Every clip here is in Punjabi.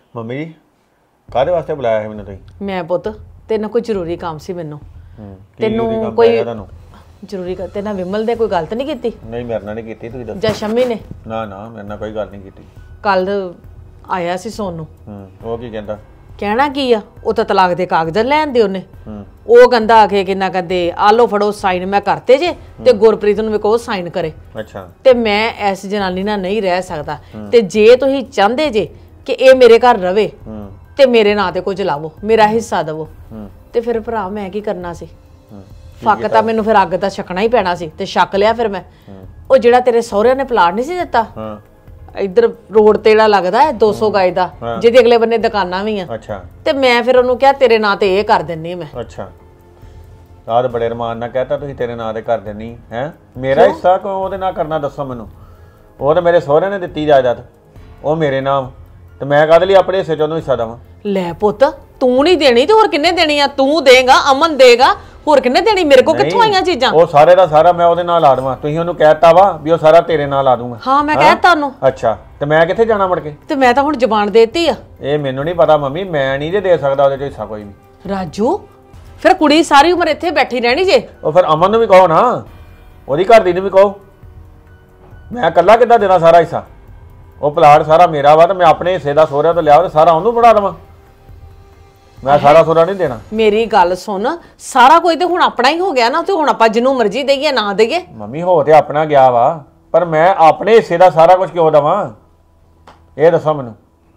ਮੰਮੀ ਜੀ ਕਾਹਦੇ ਵਾਸਤੇ ਬੁਲਾਇਆ ਹੈ ਮੈਨੂੰ ਤੁਸੀਂ? ਮੈਂ ਪੁੱਤ ਤੇਰੇ ਨਾਲ ਕੋਈ ਜ਼ਰੂਰੀ ਕੰਮ ਸੀ ਮੈਨੂੰ। ਤੈਨੂੰ ਕੋਈ ਜ਼ਰੂਰੀ ਤੇ ਨਾਲ ਵਿਮਲ ਦੇ ਕੋਈ ਗਲਤ ਨਹੀਂ ਕੀਤੀ? ਨਹੀਂ ਮੇਰੇ ਨਾਲ ਨਹੀਂ ਕੀਤੀ, ਤੁਸੀਂ ਦੱਸੋ। ਜਾਂ ਸ਼ੰਮੀ ਨੇ? ਨਾ ਨਾ ਮੇਰੇ ਨਾਲ ਕੋਈ ਗੱਲ ਨਹੀਂ ਕੀਤੀ। ਕੱਲ ਆਇਆ ਸੀ ਸੋਨੂੰ। ਉਹ ਕੀ ਕਹਿੰਦਾ? ਕਹਿਣਾ ਕੀ ਆ, ਉਹ ਤਾਂ ਤਲਾਕ ਦੇ ਕਾਗਜ਼ ਲੈਣ ਦੇ ਉਹਨੇ। ਉਹ ਕਹਿੰਦਾ ਆ ਕੇ ਕਿੰਨਾ ਕਹਿੰਦੇ ਆ ਲੋ ਫੜੋ ਸਾਈਨ ਮੈਂ ਕਰਤੇ ਜੇ ਤੇ ਗੁਰਪ੍ਰੀਤ ਨੂੰ ਵੀ ਕਹੋ ਸਾਈਨ ਕਰੇ। ਅੱਛਾ। ਤੇ ਮੈਂ ਇਸ ਜਨਾਨੀ ਨਾਲ ਨਹੀਂ ਰਹਿ ਸਕਦਾ ਤੇ ਜੇ ਤੁਸੀਂ ਚਾਹੁੰਦੇ ਜੇ ਕਿ ਇਹ ਮੇਰੇ ਘਰ ਰਵੇ ਤੇ ਮੇਰੇ ਨਾਂ ਤੇ ਕੁਝ ਲਾਵੋ, ਮੇਰਾ ਹਿੱਸਾ ਦੇਵੋ। ਤੇ ਫਿਰ ਭਰਾ ਮੈਂ ਕੀ ਕਰਨਾ ਸੀ? ਫੱਕ ਤਾਂ ਮੈਨੂੰ ਫਿਰ ਅੱਗ ਦਾ ਛਕਣਾ ਹੀ ਪੈਣਾ ਸੀ ਤੇ ਛਕ ਲਿਆ ਫਿਰ ਮੈਂ। ਉਹ ਜਿਹੜਾ ਤੇਰੇ ਸਹੁਰਿਆਂ ਨੇ ਪਲਾਟ ਨਹੀਂ ਸੀ ਦਿੱਤਾ ਇੱਧਰ ਰੋਡ ਤੇ ਜਿਹੜਾ ਲੱਗਦਾ ਹੈ 200 ਗਾਇ ਦਾ, ਜਿਹਦੇ ਅਗਲੇ ਬੰਨੇ ਦੁਕਾਨਾਂ ਵੀ ਆ। ਅੱਛਾ। ਤੇ ਮੈਂ ਫਿਰ ਉਹਨੂੰ ਕਿਹਾ ਤੇਰੇ ਨਾਂ ਤੇ ਇਹ ਕਰ ਦਿੰਨੀ ਮੈਂ। ਅੱਛਾ। ਆਹ ਤਾਂ ਬੜੇ ਰਮਾਨ ਨਾਲ ਕਹਿਤਾ ਤੁਸੀਂ ਤੇਰੇ ਨਾਂ ਤੇ ਕਰ ਦਿੰਨੀ ਹੈ। ਮੇਰਾ ਹਿੱਸਾ ਕਿਉਂ ਉਹਦੇ ਨਾਲ ਕਰਨਾ ਦੱਸੋ ਮੈਨੂੰ? ਉਹ ਤਾਂ ਮੇਰੇ ਸਹੁਰੇ ਨੇ ਦਿੱਤੀ ਜਾਇਦਾਦ, ਉਹ ਮੇਰੇ ਨਾਮ, ਤੇ ਮੈਂ ਕਾਹਦੇ ਲਈ ਆਪਣੇ ਹਿੱਸੇ ਚ ਉਹਨੂੰ ਹਿੱਸਾ ਦੇਵਾਂ? ਲੈ ਪੁੱਤ ਤੂੰ ਨਹੀਂ ਦੇਣੀ ਤੇ ਹੋਰ ਕਿੰਨੇ ਦੇਣੀ ਆ? ਤੂੰ ਦੇਗਾ, ਅਮਨ ਦੇਗਾ, ਹੋਰ ਕਿੰਨੇ ਦੇਣੀ? ਮੇਰੇ ਕੋਲ ਕਿੱਥੋਂ ਆਈਆਂ ਚੀਜ਼ਾਂ? ਉਹ ਸਾਰੇ ਦਾ ਸਾਰਾ ਮੈਂ ਉਹਦੇ ਨਾਲ ਲਾ ਦੇਵਾਂ? ਤੁਸੀਂ ਉਹਨੂੰ ਕਹਿਤਾ ਵਾ ਵੀ ਉਹ ਸਾਰਾ ਤੇਰੇ ਨਾਲ ਲਾ ਦੂੰਗਾ? ਹਾਂ ਮੈਂ ਕਹਿਤਾ ਉਹਨੂੰ। ਅੱਛਾ ਤੇ ਮੈਂ ਕਿੱਥੇ ਜਾਣਾ ਮੁੜ ਕੇ? ਤੇ ਮੈਂ ਤਾਂ ਹੁਣ ਜ਼ਬਾਨ ਦੇਤੀ ਆ। ਇਹ ਮੈਨੂੰ ਨਹੀਂ ਪਤਾ ਮੰਮੀ, ਮੈਂ ਨਹੀਂ ਜੇ ਦੇ ਸਕਦਾ ਉਹਦੇ ਚ ਹਿੱਸਾ ਕੋਈ ਵੀ। ਰਾਜੂ ਫਿਰ ਕੁੜੀ ਸਾਰੀ ਉਮਰ ਇੱਥੇ ਬੈਠੀ ਰਹਿਣੀ ਜੇ? ਉਹ ਫਿਰ ਅਮਨ ਨੂੰ ਵੀ ਕਹੋ ਨਾ, ਉਹਦੀ ਘਰ ਦੀ ਨੂੰ ਵੀ ਕਹੋ। ਮੈਂ ਇਕੱਲਾ ਕਿੱਦਾਂ ਦੇਣਾ ਸਾਰਾ ਹਿੱਸਾ? ਉਹ ਪਲਾਟ ਸਾਰਾ ਮੇਰਾ ਵਾ ਤੇ ਮੈਂ ਆਪਣੇ ਹਿੱਸੇ ਦਾ ਸਹੁਰਿਆਂ ਤੋਂ ਲਿਆ ਤੇ ਸਾਰਾ ਉਹਨੂੰ ਫੜਾ ਦੇਵਾਂ? ਮੈਂ ਸਾਰਾ ਸਹੁਰਾ ਨਹੀਂ ਦੇਣਾ। ਮੇਰੀ ਗੱਲ ਸੁਣ, ਸਾਰਾ ਕੋਈ ਤੇ ਹੁਣ ਆਪਣਾ ਹੀ ਹੋ ਗਿਆ ਨਾ, ਤੇ ਹੁਣ ਆਪਾਂ ਜਿਹਨੂੰ ਮਰਜ਼ੀ ਦੇਈਏ ਨਾ ਦੇਈਏ। ਮੰਮੀ ਹੋ ਤੇ ਆਪਣਾ ਗਿਆ ਵਾ, ਪਰ ਮੈਂ ਆਪਣੇ ਹਿੱਸੇ ਦਾ ਸਾਰਾ ਕੁਝ ਕਿਉਂ ਦੇਵਾਂ? ਇਹ ਦੱਸੋ ਮੈਨੂੰ।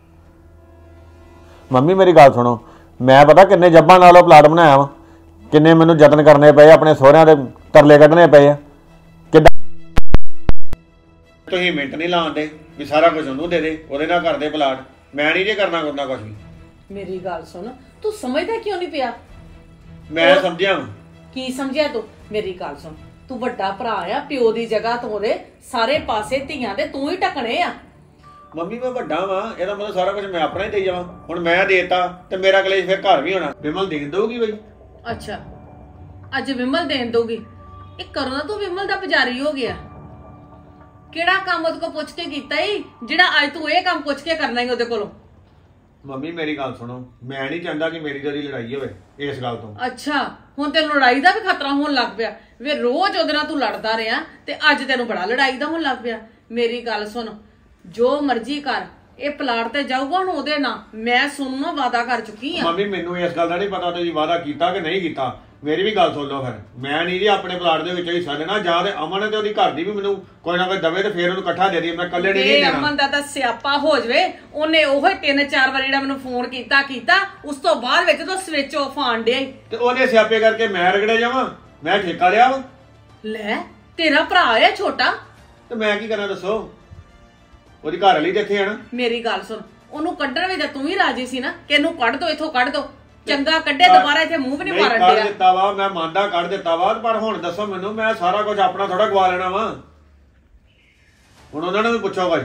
ਮੰਮੀ ਮੇਰੀ ਗੱਲ ਸੁਣੋ, ਮੈਂ ਪਤਾ ਕਿੰਨੇ ਜੱਬਾਂ ਨਾਲ ਉਹ ਪਲਾਟ ਬਣਾਇਆ ਵਾ, ਕਿੰਨੇ ਮੈਨੂੰ ਯਤਨ ਕਰਨੇ ਪਏ, ਆਪਣੇ ਸਹੁਰਿਆਂ ਦੇ ਤਰਲੇ ਕੱਢਣੇ ਪਏ ਆ। ਕਿੱਦਾਂ ਤੁਸੀਂ ਮਿੰਟ ਨਹੀਂ ਲਾਉਂਦੇ ਵੀ ਸਾਰਾ ਕੁਝ ਉਹਨੂੰ ਦੇ ਦੇ, ਉਹਦੇ ਨਾਲ ਕਰਦੇ ਪਲਾਟ? ਮੈਂ ਨਹੀਂ ਜੇ ਕਰਨਾ ਕਰਨਾ ਕੁਝ ਵੀ। ਮੇਰੀ ਗੱਲ ਸੁਣ, ਤੂੰ ਸਮਝਦਾ ਕਿਉਂ ਨਹੀਂ ਪਿਆ? ਮੈਂ ਸਮਝਿਆ। ਕੀ ਸਮਝਿਆ ਤੂੰ? ਮੇਰੀ ਗੱਲ ਸੁਣ, ਤੂੰ ਵੱਡਾ ਭਰਾ ਆ, ਪਿਓ ਦੀ ਜਗ੍ਹਾ ਤੋਂ ਉਹਦੇ ਸਾਰੇ ਪਾਸੇ ਧੀਆਂ ਦੇ ਤੂੰ ਹੀ ਟਕਣੇ ਆ। ਮੰਮੀ ਮੈਂ ਵੱਡਾ ਵਾਂ, ਇਹਦਾ ਮਤਲਬ ਸਾਰਾ ਕੁਝ ਮੈਂ ਆਪਣਾ ਹੀ ਦੇਈ ਜਾਵਾਂ? ਹੁਣ ਮੈਂ ਦੇਤਾ ਤੇ ਮੇਰਾ ਕਲੇਸ਼ ਫਿਰ ਘਰ ਵੀ ਹੋਣਾ। ਵਿਮਲ ਦੇ ਦਊਗੀ ਬਈ? ਅੱਛਾ ਅੱਜ ਵਿਮਲ ਦੇਣ ਦਊਗੀ? ਇਹ ਕਰੋ ਨਾ, ਤੂੰ ਵਿਮਲ ਦਾ ਪੁਜਾਰੀ ਹੋ ਗਿਆ। ਕਿਹੜਾ ਕੰਮ ਉਹਦੇ ਕੋਲ ਪੁੱਛ ਕੇ ਕੀਤਾ ਈ ਜਿਹੜਾ ਅੱਜ ਤੂੰ ਇਹ ਕੰਮ ਪੁੱਛ ਕੇ ਕਰਨਾ ਹੀ ਉਹਦੇ ਕੋਲੋਂ? ਮੰਮੀ ਮੇਰੀ ਗੱਲ ਸੁਣੋ, ਮੈਂ ਨਹੀਂ ਚਾਹੁੰਦਾ ਕਿ ਮੇਰੀ ਤੇਰੀ ਲੜਾਈ ਹੋਵੇ ਇਸ ਗੱਲ ਤੋਂ। ਅੱਛਾ ਹੁਣ ਤੈਨੂੰ ਲੜਾਈ ਦਾ ਵੀ ਖਤਰਾ ਹੋਣ ਲੱਗ ਪਿਆ? ਵੇ ਰੋਜ਼ ਉਹਦੇ ਨਾਲ ਤੂੰ ਲੜਦਾ ਰਿਹਾ ਤੇ ਅੱਜ ਤੈਨੂੰ ਬੜਾ ਲੜਾਈ ਦਾ ਹੋਣ ਲੱਗ ਪਿਆ। ਮੇਰੀ ਗੱਲ ਸੁਣ, ਜੋ ਮਰਜ਼ੀ ਕਰ, ਇਹ ਪਲਾਟ ਤੇ ਜਾਊਗਾ ਹੁਣ ਉਹਦੇ ਨਾਲ। ਮੈਂ ਸੁਣਨ ਨੂੰ ਵਾਅਦਾ ਕਰ ਚੁੱਕੀ ਆ। ਮੰਮੀ ਮੈਨੂੰ ਇਸ ਗੱਲ ਦਾ ਨਹੀਂ ਪਤਾ ਤੁਸੀਂ ਵਾਅਦਾ ਕੀਤਾ ਕਿ ਨਹੀਂ ਕੀਤਾ। ਮੇਰੀ ਵੀ ਗੱਲ ਸੁਣ ਲਓ ਫਿਰ, ਮੈਂ ਨਹੀਂ ਜੀ ਆਪਣੇ ਪਲਾਟ ਦੇ ਵਿੱਚ ਹਿੱਸਾ ਦੇਣਾ। ਜਾਂ ਤੇ ਅਮਨ ਤੇ ਉਹਦੀ ਘਰ ਦੀ ਵੀ ਮੈਨੂੰ ਕੋਈ ਨਾ ਕੋਈ ਦਵੇ ਤੇ ਫਿਰ ਉਹਨੂੰ ਇਕੱਠਾ ਦੇ ਦੇ, ਮੈਂ ਇਕੱਲੇ ਨਹੀਂ ਦੇਣਾ। ਅਮਨ ਦਾ ਤਾਂ ਸਿਆਪਾ ਹੋ ਜਵੇ। ਉਹਨੇ ਉਹੋ 3-4 ਵਾਰ ਜਿਹੜਾ ਮੈਨੂੰ ਫੋਨ ਕੀਤਾ ਉਸ ਤੋਂ ਬਾਅਦ ਵਿੱਚ ਤਾਂ ਸਵਿਚ ਆਫ ਆਣ ਡਿਆ ਤੇ ਉਹਦੇ ਸਿਆਪੇ ਕਰਕੇ ਮੈਂ ਰਗੜੇ ਜਾਵਾਂ? ਮੈਂ ਠੇਕਾ ਲਿਆ ਵਾ? ਲੈ ਤੇਰਾ ਭਰਾ ਆ ਛੋਟਾ ਤੇ ਮੈਂ ਕੀ ਕਰਾਂ ਦੱਸੋ? ਉਹਦੀ ਘਰ ਵਾਲੀ ਤੇ ਇੱਥੇ ਆ ਨਾ। ਮੇਰੀ ਗੱਲ ਸੁਣ, ਉਹਨੂੰ ਕੱਢਣ ਵੀ ਤਾਂ ਤੂੰ ਹੀ ਰਾਜੀ ਸੀ ਨਾ ਕਿ ਇਹਨੂੰ ਕੱਢ ਦੋ, ਇੱਥੋਂ ਕੱਢ ਦੋ। ਚੰਗਾ ਕੱਢੇ ਦੁਬਾਰਾ ਇੱਥੇ ਮੂੰਹ ਵੀ ਨਹੀਂ ਮਾਰਨ ਡਿਆ। ਕੱਢ ਦਿੱਤਾ ਵਾ, ਮੈਂ ਮੰਨਦਾ ਕੱਢ ਦਿੱਤਾ ਵਾ, ਪਰ ਹੁਣ ਦੱਸੋ ਮੈਨੂੰ, ਮੈਂ ਸਾਰਾ ਕੁਝ ਆਪਣਾ ਥੋੜਾ ਗਵਾ ਲੈਣਾ ਵਾ? ਹੁਣ ਉਹਨਾਂ ਨੂੰ ਵੀ ਪੁੱਛੋ ਭਾਈ।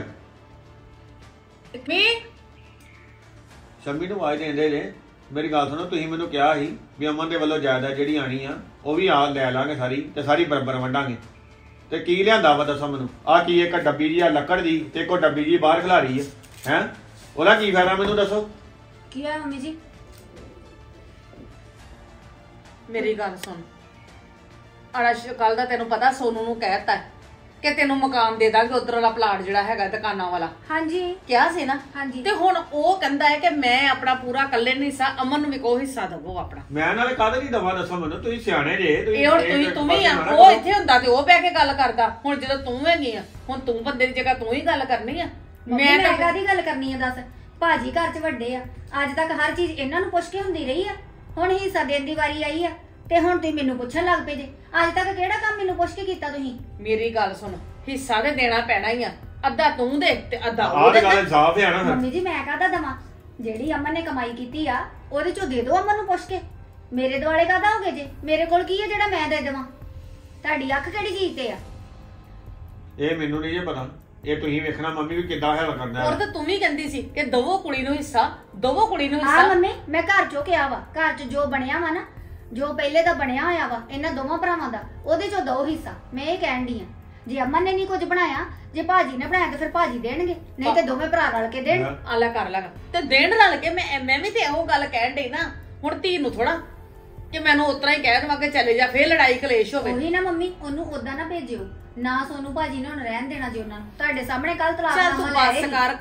ਸ਼ੰਮੀ ਨੂੰ ਆਵਾਜ਼ ਦੇਂਦੇ ਜੇ। ਮੇਰੀ ਗੱਲ ਸੁਣੋ, ਤੁਸੀਂ ਮੈਨੂੰ ਕਿਹਾ ਸੀ ਵੀ ਅਮਨ ਦੇ ਵੱਲੋਂ ਜਾਇਦਾਦ ਜਿਹੜੀ ਆਣੀ ਆ ਉਹ ਵੀ ਆ ਲੈ ਲਾਂਗੇ ਸਾਰੀ, ਤੇ ਸਾਰੀ ਬਰਾਬਰ ਵੰਡਾਂਗੇ। ਤੇ ਕੀ ਲਿਆਂਦਾ ਵਾ ਦੱਸੋ ਮੈਨੂੰ? ਆ ਕੀ ਇੱਕ ਡੱਬੀ ਜੀ ਆ ਲੱਕੜ ਦੀ ਤੇ ਇੱਕ ਡੱਬੀ ਜੀ ਬਾਹਰ ਖਿਲਾਰੀ ਹੈ ਉਹਦਾ ਕੀ ਫਾਇਦਾ ਮੈਨੂੰ ਦੱਸੋ? ਕੀ ਆ ਮੰਮੀ ਜੀ? ਮੇਰੀ ਗੱਲ ਸੁਣ, ਅੜਸ਼ ਕੱਲ ਦਾ ਤੈਨੂੰ ਪਤਾ ਸੋਨੂ ਨੂੰ ਕਹਿਤਾ ਕਿ ਤੈਨੂੰ ਮਕਾਨ ਦੇ ਦਾਂਗੇ ਉਧਰ ਵਾਲਾ ਪਲਾਟ ਜਿਹੜਾ ਹੈਗਾ ਦੁਕਾਨਾਂ ਵਾਲਾ। ਹਾਂਜੀ ਕਿਹਾ ਸੀ ਨਾ? ਹਾਂਜੀ। ਤੇ ਹੁਣ ਉਹ ਕਹਿੰਦਾ ਹੈ ਕਿ ਮੈਂ ਆਪਣਾ ਪੂਰਾ ਇਕੱਲੇ ਨਹੀਂ ਹਿੱਸਾ, ਅਮਨ ਨੂੰ ਵੀ ਕੋਈ ਹਿੱਸਾ ਦਵੋ ਆਪਣਾ। ਮੈਂ ਨਾਲੇ ਕਾਹਦੇ ਲਈ ਦਵਾ ਦੱਸੋ ਮੈਨੂੰ? ਤੁਸੀਂ ਸਿਆਣੇ ਜੇ। ਇਹ ਹੁਣ ਤੂੰ ਵੀ ਆ, ਉਹ ਇੱਥੇ ਹੁੰਦਾ ਤੇ ਉਹ ਬਹਿ ਕੇ ਗੱਲ ਕਰਦਾ। ਹੁਣ ਜਦੋਂ ਤੂੰ ਹੈਗੀ ਆ, ਹੁਣ ਤੂੰ ਬੰਦੇ ਦੀ ਜਗ੍ਹਾ ਤੂੰ ਹੀ ਗੱਲ ਕਰਨੀ ਆ। ਮੈਂ ਕਾਹਦੀ ਗੱਲ ਕਰਨੀ ਆ ਦੱਸ? ਭਾਜੀ ਘਰ 'ਚ ਵੱਡੇ ਆ, ਅੱਜ ਤੱਕ ਹਰ ਚੀਜ਼ ਇਹਨਾਂ ਨੂੰ ਪੁੱਛ ਕੇ ਹੁੰਦੀ ਰਹੀ ਆ। ਹੁਣ ਹਿੱਸਾ ਦੇਣ ਦੀ ਵਾਰੀ ਆਈ ਆ ਤੇ ਹੁਣ ਤੁਸੀਂ ਮੈਨੂੰ ਪੁੱਛਣ ਲੱਗ ਪਏ ਜੇ। ਅੱਜ ਤੱਕ ਕਿਹੜਾ ਕੰਮ ਮੈਨੂੰ ਪੁੱਛ ਕੇ ਕੀਤਾ ਤੁਸੀਂ? ਮੇਰੀ ਗੱਲ ਸੁਣ, ਹਿੱਸਾ ਤੇ ਦੇਣਾ ਪੈਣਾ ਹੀ ਆ। ਅੱਧਾ ਤੂੰ ਦੇ ਤੇ ਅੱਧਾ ਉਹ ਦੇ। ਗੱਲ ਇਨਸਾਫ ਹੈ ਨਾ। ਮੰਮੀ ਜੀ ਮੈਂ ਕਾਹਦਾ ਦਵਾਂ? ਜਿਹੜੀ ਅਮਨ ਨੇ ਕਮਾਈ ਕੀਤੀ ਆ ਉਹਦੇ ਚੋਂ ਦੇ ਦਿਓ ਅਮਨ ਨੂੰ ਪੁੱਛ ਕੇ। ਮੇਰੇ ਦੁਆਲੇ ਕਾਹਦਾ ਹੋਗੇ ਜੇ? ਮੇਰੇ ਕੋਲ ਕੀ ਆ ਜਿਹੜਾ ਮੈਂ ਦੇ ਦੇਵਾਂ? ਤੁਹਾਡੀ ਅੱਖ ਕਿਹੜੀ ਚੀਜ਼ ਤੇ ਆ? ਇਹ ਮੈਨੂੰ ਨਹੀਂ ਜੇ ਪਤਾ, ਇਹ ਤੁਸੀਂ ਵੇਖਣਾ ਮੰਮੀ ਵੀ ਕਿੱਦਾਂ ਹੈਲ ਕਰਦਾ। ਔਰ ਤਾਂ ਤੂੰ ਵੀ ਕਹਿੰਦੀ ਸੀ ਕਿ ਦਵੋ ਕੁੜੀ ਨੂੰ ਹਿੱਸਾ, ਦਵੋ ਕੁੜੀ ਨੂੰ ਹਿੱਸਾ। ਹਾਂ ਮੰਮੀ, ਮੈਂ ਘਰ ਚੋਂ ਕਿਹਾ ਵਾ, ਘਰ 'ਚ ਜੋ ਬਣਿਆ ਵਾ ਨਾ, ਜੋ ਪਹਿਲੇ ਦਾ ਬਣਿਆ ਹੋਇਆ ਵਾ ਇਹਨਾਂ ਦੋਵਾਂ ਭਰਾਵਾਂ ਦਾ, ਉਹਦੇ ਚੋਂ ਦੋ ਹਿੱਸਾ। ਮੈਂ ਇਹ ਕਹਿਣ ਦੀ ਆ ਜੇ ਅਮਨ ਨੇ ਨਹੀਂ ਕੁਝ ਬਣਾਇਆ, ਜੇ ਭਾਜੀ ਨੇ ਬਣਾਇਆ ਤੇ ਫਿਰ ਭਾਜੀ ਦੇਣਗੇ, ਨਹੀਂ ਤੇ ਦੋਵੇਂ ਭਰਾ ਰਲ ਕੇ ਦੇਣ। ਆਲਾ ਕਰ ਲਗਾ ਤੇ ਦੇਣ ਰਲ ਕੇ। ਮੈਂ ਵੀ ਤੇ ਇਹੋ ਗੱਲ ਕਹਿਣ ਡਈ ਨਾ, ਹੁਣ ਧੀ ਨੂੰ ਥੋੜਾ ਕਿ ਮੈਨੂੰ ਉਤਰਾ ਹੀ ਕਹਿ ਦਵਾਂ ਕਿ ਚਲੇ ਜਾ, ਫੇਰ ਲੜਾਈ ਕਲੇਸ਼ ਹੋਵੇ। ਉਹੀ ਨਾ ਮੰਮੀ, ਉਹਨੂੰ ਉਦਾਂ ਨਾ ਭੇਜਿਓ ਨਾ, ਸੋਨੂੰ ਭਾਜੀ ਨੇ ਹੁਣ ਰਹਿਣ ਦੇਣਾ ਜੀ ਉਹਨਾਂ ਨੂੰ। ਤੁਹਾਡੇ ਸਾਹਮਣੇ ਕੱਲ ਤਲਾਕਨਾਮਾ ਲੈ ਆਏ। ਬਸ ਕਰ,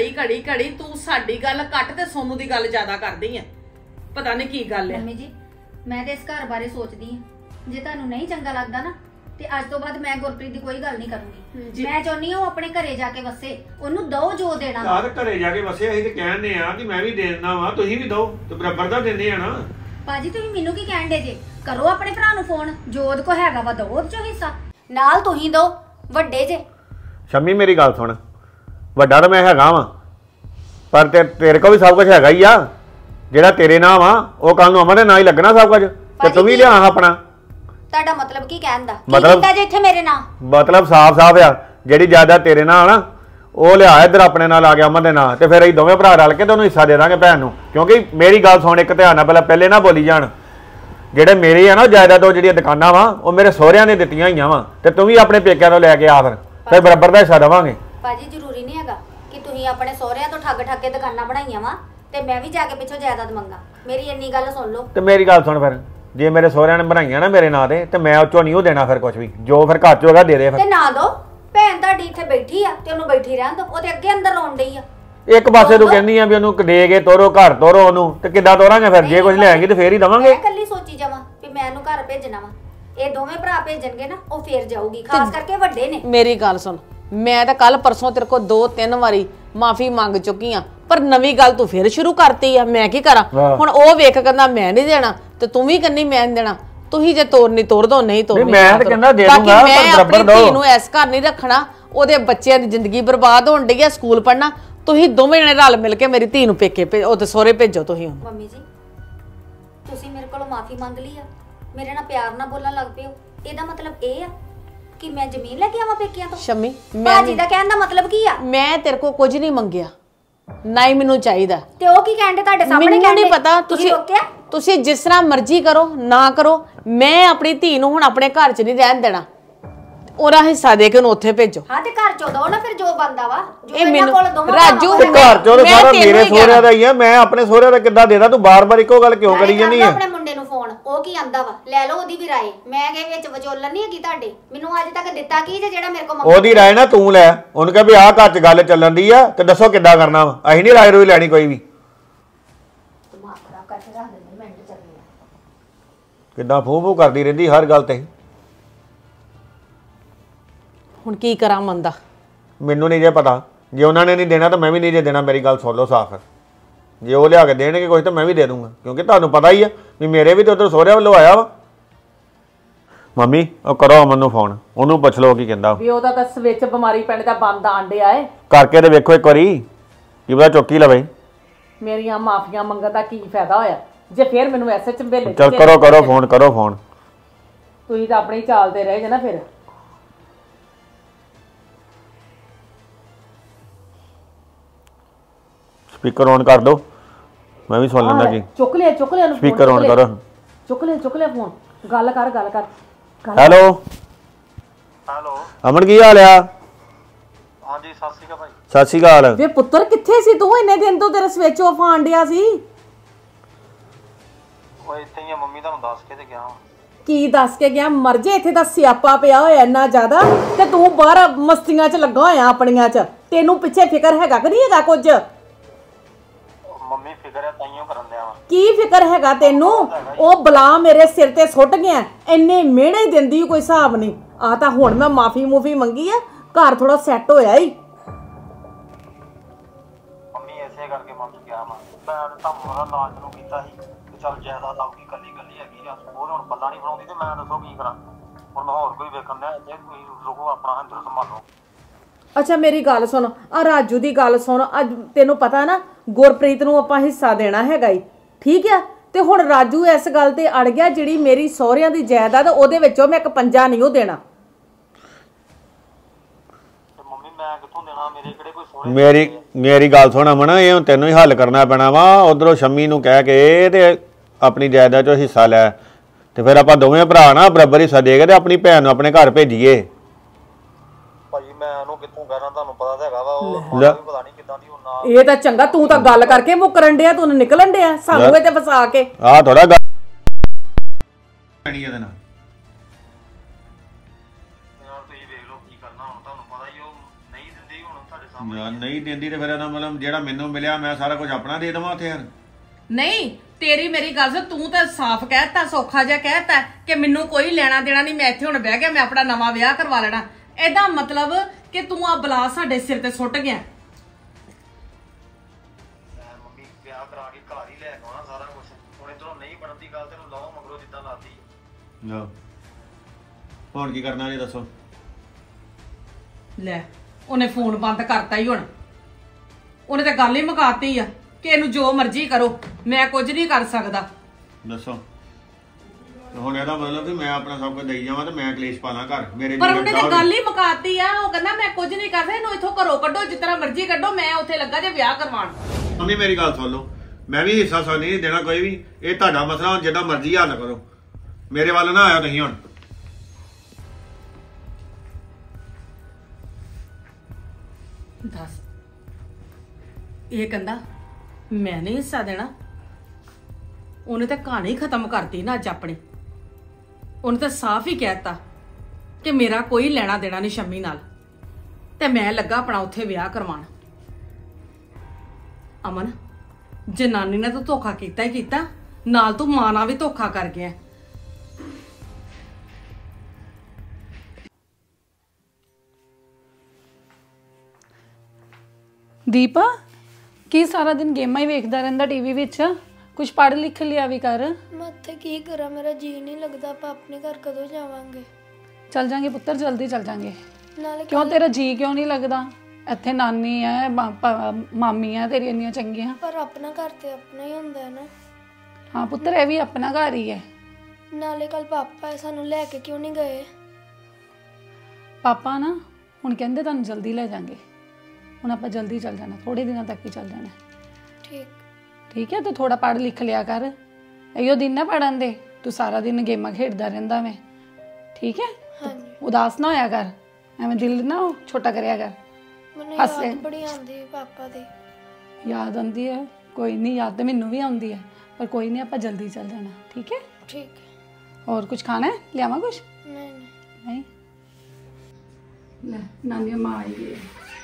ਘੜੀ ਤੂੰ ਸਾਡੀ ਗੱਲ ਘੱਟ ਤੇ ਸੋਨੂੰ ਦੀ ਗੱਲ ਜ਼ਿਆਦਾ ਕਰਦੀ ਐ। ਪਤਾ ਨਹੀਂ ਕੀ ਗੱਲ ਐ। ਮੰਮੀ ਜੀ, ਮੈਂ ਤੇ ਇਸ ਘਰ ਬਾਰੇ ਸੋਚਦੀ ਆ, ਜੇ ਤੁਹਾਨੂੰ ਨਹੀਂ ਚੰਗਾ ਲੱਗਦਾ ਨਾ ਤੇ ਅੱਜ ਤੋਂ ਬਾਅਦ ਮੈਂ ਗੁਰਪ੍ਰੀਤ ਦੀ ਕੋਈ ਗੱਲ ਨਹੀਂ ਕਰੂੰਗੀ। ਮੈਂ ਚਾਹੁੰਦੀ ਹਾਂ ਉਹ ਆਪਣੇ ਘਰੇ ਜਾ ਕੇ ਵਸੇ, ਉਹਨੂੰ ਦੋ ਜੋ ਦੇਣਾ। ਯਾਰ ਘਰੇ ਜਾ ਕੇ ਵਸੇ, ਅਸੀਂ ਤੇ ਕਹਿੰਦੇ ਆ ਕਿ ਮੈਂ ਵੀ ਦੇ ਦਿੰਦਾ ਵਾ, ਤੁਸੀਂ ਵੀ ਦੋ ਤੇ ਬਰਾਬਰ ਦਾ ਦਿੰਦੇ ਆ ਨਾ। ਭਾਜੀ ਤੁਸੀਂ ਮੈਨੂੰ ਕੀ ਕਹਿਣ ਦੇ ਜੇ? ਕਰੋ ਆਪਣੇ ਭਰਾ ਨੂੰ ਫੋਨ, ਜੋ ਉਹਦੇ ਕੋ ਹੈਗਾ ਵਾ ਦੋ ਉਹਦੇ ਚੋਂ ਹਿੱਸਾ, ਨਾਲ ਤੁਸੀਂ ਦੋ, ਵੱਡੇ ਜੇ। ਸ਼ੰਮੀ ਮੇਰੀ ਗੱਲ ਸੁਣ, ਵੱਡਾ ਤਾਂ ਮੈਂ ਹੈਗਾ ਵਾ, ਪਰ ਤੇਰੇ ਕੋਲ ਵੀ ਸਭ ਕੁਝ ਹੈਗਾ ਹੀ ਆ। ਜਿਹੜਾ ਤੇਰੇ ਨਾਂ ਵਾ ਉਹ ਕੱਲ ਨੂੰ ਅਮਨ ਦੇ ਨਾਂ ਹੀ ਲੱਗਣਾ ਸਭ ਕੁਝ, ਤੇ ਤੂੰ ਵੀ ਲਿਆ ਆਪਣਾ। ਤੁਹਾਡਾ ਮਤਲਬ ਕੀ ਕਹਿਣ ਦਾ? ਮਤਲਬ ਕੀਤਾ ਜੇ ਇੱਥੇ ਮੇਰੇ ਨਾਂ? ਮਤਲਬ ਸਾਫ਼ ਆ, ਜਿਹੜੀ ਜਾਇਦਾਦ ਤੇਰੇ ਨਾਂ ਨਾ ਉਹ ਲਿਆ ਇੱਧਰ ਆਪਣੇ ਨਾਲ ਆ ਗਿਆ ਅਮਨ ਦੇ ਨਾਂ, ਤੇ ਫਿਰ ਅਸੀਂ ਦੋਵੇਂ ਭਰਾ ਰਲ ਕੇ ਤੇ ਉਹਨੂੰ ਹਿੱਸਾ ਦੇ ਦਾਂਗੇ ਭੈਣ ਨੂੰ। ਕਿਉਂਕਿ ਮੇਰੀ ਗੱਲ ਸੁਣ ਇੱਕ ਧਿਆਨ ਨਾਲ, ਪਹਿਲੇ ਨਾ ਬੋਲੀ ਜਾਣ। ਜਿਹੜੇ ਮੇਰੇ ਆ ਨਾ ਜਾਇਦਾਦ, ਉਹ ਜਿਹੜੀਆਂ ਦੁਕਾਨਾਂ ਵਾ ਉਹ ਮੇਰੇ ਸਹੁਰਿਆਂ ਨੇ ਦਿੱਤੀਆਂ ਹੋਈਆਂ ਵਾ, ਤੇ ਤੂੰ ਵੀ ਆਪਣੇ ਪੇਕਿਆਂ ਤੋਂ ਲੈ ਕੇ ਆ, ਫਿਰ ਬਰਾਬਰ ਦਾ ਹਿੱਸਾ ਦੇਵਾਂਗੇ। ਭਾਜੀ ਜ਼ਰੂਰੀ ਨਹੀਂ ਹੈਗਾ ਕਿ ਤੁਸੀਂ ਆਪਣੇ ਸਹੁਰਿਆਂ ਤੋਂ ਠੱਗ ਕੇ ਦੁਕਾਨਾਂ ਬਣਾਈਆਂ ਵਾ ਤੇ ਮੈਂ ਵੀ ਜਾ ਕੇ ਪਿੱਛੋਂ ਜਾਇਦਾਦ ਮੰਗਾ। ਮੇਰੀ ਇੰਨੀ ਗੱਲ ਸੁਣ ਲਓ। ਤੇ ਮੇਰੀ ਗੱਲ ਸੁਣ, ਫਿਰ ਜੇ ਮੇਰੇ ਸਹੁਰਿਆਂ ਨੇ ਬਣਾਈਆਂ ਨਾ ਮੇਰੇ ਨਾਂ ਤੇ ਮੈਂ ਉਹ ਚੋਂ ਨਹੀਂ ਉਹ ਦੇਣਾ ਫਿਰ ਕੁਝ ਵੀ, ਜੋ ਫਿਰ ਘਰ ਚ ਹੋਗਾ ਦੇ ਦੇ ਫਿਰ। ਤੇ ਨਾ ਦੋ, ਭੈਣ ਤੁਹਾਡੀ ਇੱਥੇ ਬੈਠੀ ਆ ਤੇ ਉਹਨੂੰ ਬੈਠੀ ਰਹਿਣ ਦੋ, ਉਹ ਤੇ ਅੱਗੇ ਅੰਦਰ ਰੋਣ ਡਈ ਆ। ਇੱਕ ਪਾਸੇ ਤੂੰ ਕਹਿੰਦੀ ਆ ਵੀ ਉਹਨੂੰ ਦੇ ਕੇ ਤੋਰੋ, ਘਰ ਤੋਰੋ ਉਹਨੂੰ, ਤੇ ਕਿੱਦਾਂ ਤੋਰਾਂਗੇ ਫਿਰ? ਜੇ ਕੁਝ ਲੈਣਗੇ ਤੇ ਫੇਰ ਹੀ ਦਵਾਂਗੇ। ਮੈਂ ਇਕੱਲੀ ਸੋਚੀ ਜਾਵਾਂ ਵੀ ਮੈਂ ਇਹਨੂੰ ਘਰ ਭੇਜਣਾ ਵਾ, ਇਹ ਦੋਵੇਂ ਭਰਾ ਭੇਜਣਗੇ ਨਾ ਉਹ ਫੇਰ ਜਾਊਗੀ, ਖਾਸ ਕਰਕੇ ਵੱਡੇ ਨੇ। ਮੇਰੀ ਗੱਲ ਸੁਣ, ਮੈਂ ਤਾਂ ਕੱਲ ਪਰਸੋਂ ਤੇਰੇ ਕੋਲ 2-3 ਵਾਰੀ ਮਾਫੀ ਮੰਗ ਚੁੱਕੀ ਆ, ਪਰ ਨਵੀਂ ਗੱਲ ਤੂੰ ਫੇਰ ਸ਼ੁਰੂ ਕਰਤੀ ਆ। ਮੈਂ ਕੀ ਕਰਾਂ ਹੁਣ? ਉਹ ਵੇਖ ਕਹਿੰਦਾ ਮੈਂ ਨਹੀਂ ਦੇਣਾ, ਤੇ ਤੂੰ ਵੀ ਕਹਿੰਦੀ ਮੈਂ ਨਹੀਂ ਦੇਣਾ। ਤੁਸੀਂ ਜੇ ਤੋਰਨੀ ਤੋਰ ਦੋ, ਨਹੀਂ ਤੋਰਨੀ ਮੈਂ ਤਾਂ ਕਹਿੰਦਾ ਦੇ ਦੂੰਗਾ, ਪਰ ਬਰਾਬਰ ਦੋ। ਧੀ ਨੂੰ ਐਸ ਘਰ ਨਹੀਂ ਰੱਖਣਾ, ਉਹਦੇ ਬੱਚਿਆਂ ਦੀ ਜ਼ਿੰਦਗੀ ਬਰਬਾਦ ਹੋਣ ਡਈ ਆ, ਸਕੂਲ ਪੜ੍ਹਨਾ। ਤੁਸੀਂ ਦੋਵੇਂ ਜਣੇ ਰਲ ਮਿਲ ਕੇ ਮੇਰੀ ਧੀ ਨੂੰ ਪੇਕੇ ਉਹਦੇ ਸਹੁਰੇ ਭੇਜੋ। ਤੁਸੀਂ ਮੰਮੀ ਜੀ, ਤੁਸੀਂ ਮੇਰੇ ਕੋਲੋਂ ਮਾਫੀ ਮੰਗ ਲਈ ਆ, ਮੇਰੇ ਨਾਲ ਪਿਆਰ ਨਾਲ ਬੋਲਣ ਲੱਗ ਪਏ ਹੋ, ਇਹਦਾ ਮਤਲਬ ਇਹ ਆ ਕਿ ਮੈਂ ਜ਼ਮੀਨ ਲੈ ਕੇ ਆਵਾਂ ਪੇਕਿਆਂ ਤੋਂ? ਸ਼ੰਮੀ, ਭਾਜੀ ਦਾ ਕਹਿਣ ਦਾ ਮਤਲਬ ਕੀ ਆ? ਮੈਂ ਤੇਰੇ ਕੋਲ ਕੁਝ ਨਹੀਂ ਮੰਗਿਆ, ਨਾ ਹੀ ਮੈਨੂੰ ਚਾਹੀਦਾ। ਤੇ ਉਹ ਕੀ ਕਹਿੰਦੇ ਤੁਹਾਡੇ ਸਾਹਮਣੇ? ਮੈਨੂੰ ਨਹੀਂ ਪਤਾ, ਰੋਕਿਆ? ਤੁਸੀਂ ਜਿਸ ਤਰ੍ਹਾਂ ਮਰਜ਼ੀ ਕਰੋ, ਨਾ ਕਰੋ, ਮੈਂ ਆਪਣੀ ਧੀ ਨੂੰ ਹੁਣ ਆਪਣੇ ਘਰ 'ਚ ਨਹੀਂ ਰਹਿਣ ਦੇਣਾ। ਉਹਦਾ ਹਿੱਸਾ ਦੇ ਕੇ ਉਹਨੂੰ ਉੱਥੇ ਭੇਜੋ। ਹਾਂ ਤੇ ਘਰ 'ਚੋਂ ਦੋ ਨਾ ਫਿਰ ਜੋ ਬੰਦਾ ਵਾ, ਜੋ ਇਹ ਇਹਨਾਂ ਕੋਲ ਦੋਵਾਂ ਰਾਜੂ, ਘਰ 'ਚੋਂ ਤਾਂ ਸਾਰਾ ਮੇਰੇ ਸਹੁਰਿਆਂ ਦਾ ਹੀ ਆ, ਮੈਂ ਆਪਣੇ ਸਹੁਰਿਆਂ ਦਾ ਕਿੱਦਾਂ ਦੇਦਾ? ਤੂੰ ਬਾਰ-ਬਾਰ ਇੱਕੋ ਗੱਲ ਕਿਉਂ ਕਰੀ ਜਾਂਦੀ ਆ? ਆਪਣੇ ਮੁੰਡੇ ਨੂੰ ਫੋਨ, ਉਹ ਕੀ ਆਂਦਾ ਵਾ, ਲੈ ਲਓ ਉਹਦੀ ਵੀ ਰਾਏ। ਮੈਂ ਕਹੇ ਵਿੱਚ ਵਿਚੋਲਣ ਨਹੀਂ ਹੈਗੀ ਤੁਹਾਡੇ, ਮੈਨੂੰ ਅੱਜ ਤੱਕ ਦਿੱਤਾ ਕੀ ਜੇ ਜਿਹੜਾ ਮੇਰੇ ਕੋਲ ਮੰਗਦਾ? ਉਹਦੀ ਰਾਏ ਨਾ ਤੂੰ ਲੈ, ਉਹਨੂੰ ਕਹੇ ਵੀ ਆਹ ਘਰ 'ਚ ਗੱਲ ਚੱਲਣ ਦੀ ਆ ਤੇ ਦੱਸੋ ਕਿੱਦਾਂ ਕਰਨਾ ਵਾ। ਅਸੀਂ ਨਹੀਂ ਰਾਏ ਰੋਈ ਲੈਣੀ ਕੋਈ ਵੀ। ਦਿਮਾਗ ਖਰਾਬ ਕਰਕੇ ਰੱਖ ਦਿੰਦੇ ਮਿੰਟ ਚ ਚੱਲਣੀ। ਕਿੱਦਾਂ ਫੂੰ-ਫੂੰ ਕਰਦੀ ਰਹਿੰਦੀ ਹਰ ਗੱਲ ਤੇ। ਹੁਣ ਕੀ ਕਰਾਂ ਮੰਦਾ? ਮੈਨੂੰ ਨਹੀਂ ਜੇ ਪਤਾ, ਜੇ ਉਹਨਾਂ ਨੇ ਨਹੀਂ ਦੇਣਾ ਤਾਂ ਮੈਂ ਵੀ ਨਹੀਂ ਜੇ ਦੇਣਾ। ਮੇਰੀ ਗੱਲ ਸੁਣ ਲਓ ਸਾਫ਼, ਜੇ ਉਹ ਲਿਆ ਕੇ ਦੇਣਗੇ ਕੁਝ ਤਾਂ ਮੈਂ ਵੀ ਦੇ ਦੂੰਗਾ, ਕਿਉਂਕਿ ਤੁਹਾਨੂੰ ਪਤਾ ਹੀ ਆ ਵੀ ਮੇਰੇ ਵੀ ਤੇ ਉਧਰ ਸਹੁਰਿਆਂ ਵੱਲੋਂ ਆਇਆ ਵਾ। ਮੰਮੀ ਉਹ ਕਰੋ ਅਮਨ ਨੂੰ ਫੋਨ, ਉਹਨੂੰ ਪੁੱਛ ਲਓ ਕੀ ਕਹਿੰਦਾ। ਵੀ ਉਹਦਾ ਤਾਂ ਸਵਿਚ ਬਿਮਾਰੀ ਪੈਣੇ ਦਾ ਬੰਦ ਆਂਡਿਆ ਏ। ਕਰਕੇ ਤੇ ਵੇਖੋ ਇੱਕ ਵਾਰੀ, ਕੀ ਪਤਾ ਚੁੱਕੀ ਲਵੇ। ਮੇਰੀਆਂ ਮਾਫੀਆਂ ਮੰਗਣ ਦਾ ਕੀ ਫਾਇਦਾ ਹੋਇਆ ਜੇ ਫੇਰ ਮੈਨੂੰ ਐਸੇ ਝੰਬੇਲੇ? ਚਲ ਕਰੋ ਫੋਨ। ਤੁਸੀਂ ਤਾਂ ਆਪਣੀ ਚਾਲਦੇ ਰਹੇ ਜੇ ਨਾ। ਫਿਰ ਸਪੀਕਰ ਔਨ ਕਰ ਦੋ, ਮੈਂ ਵੀ ਸੁਣ ਲੈਂਦਾ ਜੀ। ਚੁੱਕ ਲਿਆ ਉਹਨੂੰ, ਸਪੀਕਰ ਔਨ ਕਰੋ। ਚੁੱਕ ਲਿਆ ਫੋਨ, ਗੱਲ ਕਰ। ਹੈਲੋ ਅਮਨ, ਕੀ ਹਾਲ ਆ? ਹਾਂਜੀ ਸਤਿ ਸ਼੍ਰੀ ਅਕਾਲ ਭਾਈ। ਸਤਿ ਸ਼੍ਰੀ ਅਕਾਲ। ਵੇ ਪੁੱਤਰ ਕਿੱਥੇ ਸੀ ਤੂੰ? ਇੰਨੇ ਦਿਨ ਤੋਂ ਤੇਰਾ ਸਵਿਚ ਆਫ ਆਂਡਿਆ ਸੀ। ਉਹ ਇੱਥੇ ਹੀ ਆ, ਮੰਮੀ ਤੁਹਾਨੂੰ ਦੱਸ ਕੇ ਤੇ ਗਿਆ ਹਾਂ। ਕੀ ਦੱਸ ਕੇ ਗਿਆ? ਮਰ ਜੇ, ਇੱਥੇ ਤਾਂ ਸਿਆਪਾ ਪਿਆ ਹੋਇਆ ਇੰਨਾ ਜ਼ਿਆਦਾ, ਤੇ ਤੂੰ ਬਾਹਰ ਮਸਤੀਆਂ 'ਚ ਲੱਗਾ ਹੋਇਆ ਆਪਣੀਆਂ 'ਚ। ਤੈਨੂੰ ਪਿੱਛੇ ਫਿਕਰ ਹੈਗਾ ਕਿ ਨਹੀਂ ਹੈਗਾ ਕੁਝ? ਮੰਮੀ ਫਿਕਰ ਹੈ ਤਾਈਓ ਕਰਨ ਦਿਆ ਵਾ। ਕੀ ਫਿਕਰ ਹੈਗਾ ਤੈਨੂੰ? ਉਹ ਬਲਾ ਮੇਰੇ ਸਿਰ ਤੇ ਸੁੱਟ ਗਿਆ, ਇੰਨੇ ਮਿਹਣੇ ਦਿੰਦੀ ਕੋਈ ਹਿਸਾਬ ਨਹੀਂ। ਆ ਤਾਂ ਹੁਣ ਮੈਂ ਮਾਫੀ ਮੰਗੀ ਆ, ਘਰ ਥੋੜਾ ਸੈੱਟ ਹੋਇਆ ਈ। ਮੰਮੀ ਐਸੇ ਕਰਕੇ ਮੰਨ ਗਿਆ ਮੈਂ ਤਾਂ ਮੋਰਾ ਲਾਜ ਨੂੰ ਕੀਤਾ ਸੀ ਤੇ ਚੱਲ ਜਾਇਦਾਦ ਆਉਗੀ, ਕੱਲੀ ਹੈਗੀ ਆ, ਉਹ ਹੁਣ ਪੱਲਾ ਨਹੀਂ ਬਣਾਉਂਦੀ ਤੇ ਮੈਂ ਦੱਸੋ ਕੀ ਕਰਾਂ? ਹੁਣ ਮੈਂ ਹੋਰ ਕੋਈ ਵੇਖਣ ਦਿਆ, ਜੇ ਤੁਸੀਂ ਰੁਕੋ ਆਪਣਾ ਹੰਦਰ ਸੰਭਾਲੋ। ਅੱਛਾ ਮੇਰੀ ਗੱਲ ਸੁਣ, ਆ ਰਾਜੂ ਦੀ ਗੱਲ ਸੁਣ। ਅੱਜ ਤੈਨੂੰ ਪਤਾ ਨਾ ਗੁਰਪ੍ਰੀਤ ਨੂੰ ਆਪਾਂ ਹਿੱਸਾ ਦੇਣਾ ਹੈਗਾ ਈ, ਠੀਕ ਆ? ਤੇ ਹੁਣ ਰਾਜੂ ਇਸ ਗੱਲ ਤੇ ਅੜ ਗਿਆ, ਜਿਹੜੀ ਮੇਰੀ ਸਹੁਰਿਆਂ ਦੀ ਜਾਇਦਾਦ ਉਹਦੇ ਵਿੱਚੋਂ ਮੈਂ 1 ਪੰਜਾ ਨਹੀਂ ਉਹ ਦੇਣਾ। ਤੇ ਮੰਮੀ ਮੈਂ ਕਿੱਥੋਂ ਦੇਣਾ? ਮੇਰੇ ਕਿਹੜੇ ਕੋਈ ਸੋਹਣੇ? ਮੇਰੀ ਗੱਲ ਸੁਣ ਅਮਨ, ਇਹ ਹੁਣ ਤੈਨੂੰ ਹੀ ਹੱਲ ਕਰਨਾ ਪੈਣਾ ਵਾ। ਉਧਰੋਂ ਸ਼ੰਮੀ ਨੂੰ ਕਹਿ ਕੇ ਤੇ ਆਪਣੀ ਜਾਇਦਾਦ 'ਚੋਂ ਹਿੱਸਾ ਲੈ, ਤੇ ਫਿਰ ਆਪਾਂ ਦੋਵੇਂ ਭਰਾ ਨਾ ਬਰਾਬਰ ਹਿੱਸਾ ਦੇ ਕੇ ਤੇ ਆਪਣੀ ਭੈਣ ਨੂੰ ਆਪਣੇ ਘਰ ਭੇਜੀਏ। ਮੈਂ ਉਹਨੂੰ ਕਿੱਥੋਂ ਕਰਾਂ, ਤੁਹਾਨੂੰ ਪਤਾ ਤਾਂ ਹੈਗਾ ਵਾ ਉਹ ਮਾਤਾ ਵੀ ਪਤਾ ਨਹੀਂ ਕਿੱਦਾਂ ਦੀ ਹੁਣ ਨਾ। ਇਹ ਤਾਂ ਚੰਗਾ, ਤੂੰ ਤਾਂ ਗੱਲ ਕਰਕੇ ਮੁੱਕਰਨ ਡਿਆ, ਤੂੰ ਨਿਕਲਣ ਡਿਆ ਸਾਨੂੰ ਇਹ ਤੇ ਫਸਾ ਕੇ। ਆ ਥੋੜਾ ਗੱਲ ਇਹਦੇ ਨਾਲ ਤੁਸੀਂ ਵੇਖ ਲਓ ਕੀ ਕਰਨਾ ਹੁਣ, ਤੁਹਾਨੂੰ ਪਤਾ ਹੀ ਉਹ ਨਹੀਂ ਦਿੰਦੀ ਹੁਣ ਤੁਹਾਡੇ ਸਾਹਮਣੇ। ਨਹੀਂ ਦਿੰਦੀ ਤੇ ਫਿਰ ਇਹਦਾ ਮਤਲਬ ਜਿਹੜਾ ਮੈਨੂੰ ਮਿਲਿਆ ਮੈਂ ਸਾਰਾ ਕੁਝ ਆਪਣਾ ਦੇ ਦੇਵਾਂ ਉੱਥੇ ਯਾਰ। ਨਹੀਂ ਤੇਰੀ ਮੇਰੀ ਗੱਲ ਸੁਣ, ਤੂੰ ਤਾਂ ਸਾਫ਼ ਕਹਿਤਾ, ਸੌਖਾ ਜਿਹਾ ਕਹਿਤਾ ਕਿ ਮੈਨੂੰ ਕੋਈ ਲੈਣਾ ਦੇਣਾ ਨਹੀਂ, ਮੈਂ ਇੱਥੇ ਹੁਣ ਬਹਿ ਗਿਆ, ਮੈਂ ਆਪਣਾ ਨਵਾਂ ਵਿਆਹ ਕਰਵਾ ਲੈਣਾ। ਇਹਦਾ ਮਤਲਬ ਕਿ ਤੂੰ ਆ ਬਲਾ ਸਾਡੇ ਸਿਰ ਤੇ ਸੁੱਟ ਗਿਆ। ਮੰਮੀ ਵਿਆਹ ਕਰਾ ਕੇ ਘਰ ਹੀ ਲੈ ਕੇ ਆਉਣਾ ਸਾਰਾ ਕੁਝ, ਹੁਣ ਇਧਰੋਂ ਨਹੀਂ ਬਣਨ ਦੀ ਗੱਲ ਤੈਨੂੰ ਲਾਓ ਮਗਰੋਂ ਜਿੱਦਾਂ ਲਾਤੀ। ਲਓ ਹੁਣ ਕੀ ਕਰਨਾ ਜੀ ਦੱਸੋ। ਲੈ ਉਹਨੇ ਫੋਨ ਬੰਦ ਕਰਤਾ ਹੀ, ਹੁਣ ਉਹਨੇ ਤਾਂ ਗੱਲ ਹੀ ਮੁਕਾਤੀ ਆ ਕਿ ਇਹਨੂੰ ਜੋ ਮਰਜ਼ੀ ਕਰੋ, ਮੈਂ ਕੁਝ ਨਹੀਂ ਕਰ ਸਕਦਾ। ਦੱਸੋ ਹੁਣ ਇਹਦਾ ਮਤਲਬ ਵੀ ਮੈਂ ਆਪਣਾ ਸਭ ਕੁਝ ਦੇਈ ਜਾਵਾਂ ਤੇ ਮੈਂ ਕਲੇਸ਼ ਪਾਣਾ ਘਰ ਮੇਰੇ। ਪਰ ਉਹਨੇ ਤਾਂ ਗੱਲ ਹੀ ਮੁਕਾਤੀ ਆ, ਉਹ ਕਹਿੰਦਾ ਮੈਂ ਕੁਝ ਨਹੀਂ ਕਰਦਾ, ਇਹਨੂੰ ਇੱਥੋਂ ਘਰੋਂ ਕੱਢੋ, ਜਿਸ ਤਰ੍ਹਾਂ ਮਰਜ਼ੀ ਕੱਢੋ, ਮੈਂ ਉੱਥੇ ਲੱਗਾ ਜੇ ਵਿਆਹ ਕਰਵਾਉਣ। ਮੰਮੀ ਮੇਰੀ ਗੱਲ ਸੁਣ ਲਓ, ਮੈਂ ਵੀ ਹਿੱਸਾ ਸਾ ਨਹੀਂ ਦੇਣਾ ਕੋਈ ਵੀ, ਇਹ ਤੁਹਾਡਾ ਮਸਲਾ, ਜਿੱਦਾਂ ਮਰਜ਼ੀ ਹੱਲ ਕਰੋ, ਮੇਰੇ ਵੱਲ ਨਾ ਆਇਓ ਤੁਸੀਂ ਹੁਣ। ਦੱਸ ਇਹ ਕਹਿੰਦਾ ਮੈਂ ਨਹੀਂ ਹਿੱਸਾ ਦੇਣਾ, ਉਹਨੇ ਤਾਂ ਕਹਾਣੀ ਖਤਮ ਕਰਤੀ ਨਾ ਅੱਜ ਆਪਣੀ। ਉਹਨੇ ਤਾਂ ਸਾਫ਼ ਹੀ ਕਹਿਤਾ ਕਿ ਮੇਰਾ ਕੋਈ ਲੈਣਾ ਦੇਣਾ ਨਹੀਂ ਸ਼ੰਮੀ ਨਾਲ, ਤੇ ਮੈਂ ਲੱਗਾ ਆਪਣਾ ਉੱਥੇ ਵਿਆਹ ਕਰਵਾਉਣ। ਅਮਨ ਜਨਾਨੀ ਨੇ ਤਾਂ ਧੋਖਾ ਕੀਤਾ ਹੀ ਕੀਤਾ, ਨਾਲ ਤੂੰ ਮਾਂ ਨਾਲ ਵੀ ਧੋਖਾ ਕਰ ਗਿਆ। ਦੀਪ ਕੀ ਸਾਰਾ ਦਿਨ ਗੇਮਾਂ ਹੀ ਵੇਖਦਾ ਰਹਿੰਦਾ ਟੀਵੀ ਵਿੱਚ, ਕੁਝ ਪੜ੍ਹ ਲਿਖ ਲਿਆ ਵੀ ਕਰ। ਮੈਂ ਇੱਥੇ ਕੀ ਕਰਾਂ, ਮੇਰਾ ਜੀ ਨਹੀਂ ਲੱਗਦਾ। ਆਪਾਂ ਆਪਣੇ ਘਰ ਕਦੋਂ ਜਾਵਾਂਗੇ? ਚੱਲ ਜਾਾਂਗੇ ਪੁੱਤਰ, ਜਲਦੀ ਚੱਲ ਜਾਾਂਗੇ। ਨਾਲੇ ਕਿਉਂ ਤੇਰਾ ਜੀ ਕਿਉਂ ਨਹੀਂ ਲੱਗਦਾ? ਇੱਥੇ ਨਾਨੀ ਹੈ, ਮਾਮੀ ਹੈ ਤੇਰੀ ਇੰਨੀਆਂ ਚੰਗੀਆਂ। ਪਰ ਆਪਣਾ ਘਰ ਤੇ ਆਪਣਾ ਹੀ ਹੁੰਦਾ ਹੈ ਨਾ। ਹਾਂ ਪੁੱਤਰ ਇਹ ਵੀ ਆਪਣਾ ਘਰ ਹੀ ਹੈ। ਨਾਲੇ ਕੱਲ ਪਾਪਾ ਸਾਨੂੰ ਲੈ ਕੇ ਕਿਉਂ ਨਹੀਂ ਗਏ? ਪਾਪਾ ਨਾ ਹੁਣ ਕਹਿੰਦੇ ਤੁਹਾਨੂੰ ਜਲਦੀ ਲੈ ਜਾਾਂਗੇ, ਹੁਣ ਆਪਾਂ ਜਲਦੀ ਚੱਲ ਜਾਣਾ, ਥੋੜੇ ਦਿਨਾਂ ਤੱਕ ਹੀ ਚੱਲ ਜਾਣਾ। ਠੀਕ ਠੀਕ ਹੈ, ਤੂੰ ਥੋੜਾ ਪੜ੍ਹ ਲਿਖ ਲਿਆ ਕਰ, ਇਹੋ ਦਿਨ ਨਾ ਪੜਨ ਦੇ, ਤੂੰ ਸਾਰਾ ਦਿਨ ਗੇਮਾਂ ਖੇਡਦਾ ਰਹਿੰਦਾ ਮੈਂ। ਠੀਕ ਹੈ, ਹਾਂਜੀ। ਉਦਾਸ ਨਾ ਹੋਇਆ ਕਰ, ਐਵੇਂ ਦਿਲ ਨਾ ਛੋਟਾ ਕਰਿਆ ਕਰ। ਮੈਨੂੰ ਯਾਦ ਬੜੀ ਆਉਂਦੀ ਹੈ ਪਾਪਾ ਦੀ। ਯਾਦ ਆਉਂਦੀ ਹੈ? ਕੋਈ ਨਹੀਂ, ਯਾਦ ਤਾਂ ਮੈਨੂੰ ਵੀ ਆਉਂਦੀ ਹੈ, ਪਰ ਕੋਈ ਨਹੀਂ, ਆਪਾਂ ਜਲਦੀ ਚੱਲ ਜਾਣਾ। ਠੀਕ ਹੈ ਠੀਕ ਹੈ। ਹੋਰ ਕੁਝ ਖਾਣਾ ਹੈ? ਲਿਆਵਾਂ ਕੁਝ? ਨਹੀਂ ਨਹੀਂ ਲੈ ਨਾਨੀ ਮਾਂ ਆਈ ਗਈ।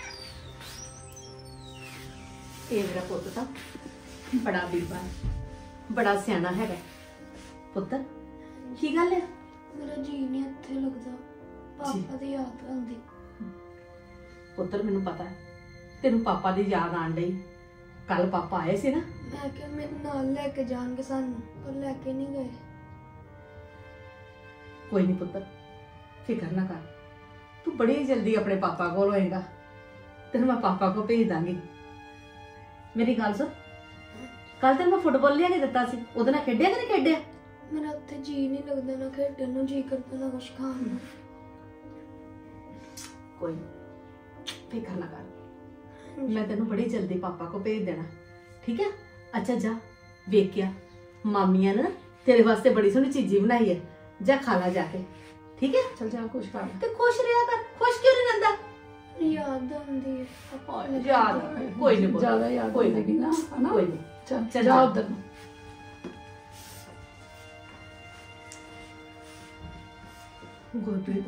ਇਹ ਮੇਰਾ ਪੁੱਤ ਤਾਂ ਬੜਾ ਬੀਬਾ ਹੈ, ਬੜਾ ਸਿਆਣਾ ਹੈਗਾ। ਪੁੱਤ ਕੀ ਗੱਲ ਹੈ? ਮੇਰਾ ਜੀ ਨਹੀਂ ਇੱਥੇ ਲੱਗਦਾ, ਪਾਪਾ ਦੀ ਯਾਦ ਆਉਂਦੀ। ਪੁੱਤਰ ਮੈਨੂੰ ਪਤਾ ਹੈ ਤੈਨੂੰ ਪਾਪਾ ਦੀ ਯਾਦ ਆਣ ਡਈ। ਕੱਲ ਪਾਪਾ ਆਏ ਸੀ ਨਾ, ਮੈਂ ਕਿਹਾ ਮੇਰੇ ਨਾਲ ਲੈ ਕੇ ਜਾਣਗੇ ਸਾਨੂੰ, ਪਰ ਲੈ ਕੇ ਨਹੀਂ ਗਏ। ਕੋਈ ਨਹੀਂ ਪੁੱਤਰ ਫਿਕਰ ਨਾ ਕਰ, ਤੂੰ ਬੜੀ ਜਲਦੀ ਆਪਣੇ ਪਾਪਾ ਕੋਲ ਹੋਏਗਾ, ਤੈਨੂੰ ਮੈਂ ਪਾਪਾ ਕੋਲ ਭੇਜ ਦਾਂਗੀ। ਮੇਰੀ ਗੱਲ ਸੁਣ, ਕੱਲ ਤੈਨੂੰ ਮੈਂ ਫੁੱਟਬਾਲ ਲਿਆ ਕੇ ਦਿੱਤਾ ਸੀ, ਉਹਦੇ ਨਾਲ ਖੇਡਿਆ ਕਿ ਨਹੀਂ ਖੇਡਿਆ? ਮੇਰਾ ਉੱਥੇ ਜੀ ਨਹੀਂ ਲੱਗਦਾ, ਨਾ ਖੇਡਣ ਨੂੰ ਜੀ ਕਰਦਾ, ਨਾ ਕੁਛ ਖਾਣ ਨੂੰ। ਕੋਈ ਫਿਕਰ ਨਾ ਕਰ, ਮੈਂ ਤੈਨੂੰ ਬੜੀ ਜਲਦੀ ਪਾਪਾ ਕੋ ਭੇਜ ਦੇਣਾ। ਠੀਕ ਹੈ? ਅੱਛਾ ਜਾ ਵੇਖ ਕੇ ਆ, ਮਾਮੀਆਂ ਨੇ ਨਾ ਤੇਰੇ ਵਾਸਤੇ ਬੜੀ ਸੋਹਣੀ ਚੀਜ਼ੀ ਬਣਾਈ ਹੈ, ਜਾ ਖਾ ਲਾ ਜਾ ਕੇ। ਠੀਕ ਹੈ? ਚੱਲ ਜਾ ਕੁਝ ਖਾ ਲੈ। ਤੇ ਖੁਸ਼ ਰਿਹਾ ਕਰ, ਖੁਸ਼ ਕਿਉਂ ਨਹੀਂ ਰਹਿੰਦਾ? ਯਾਦ ਆਉਂਦੀ ਹੈ ਯਾਦ ਕੋਈ ਨਹੀਂ, ਜ਼ਿਆਦਾ ਯਾਦ ਕੋਈ ਹੋਏਗੀ ਨਾ, ਹਨਾ? ਕੋਈ ਨਹੀਂ, ਚੱਲ ਜਾ ਉਧਰ ਨੂੰ। ਗੁਰਪ੍ਰੀਤ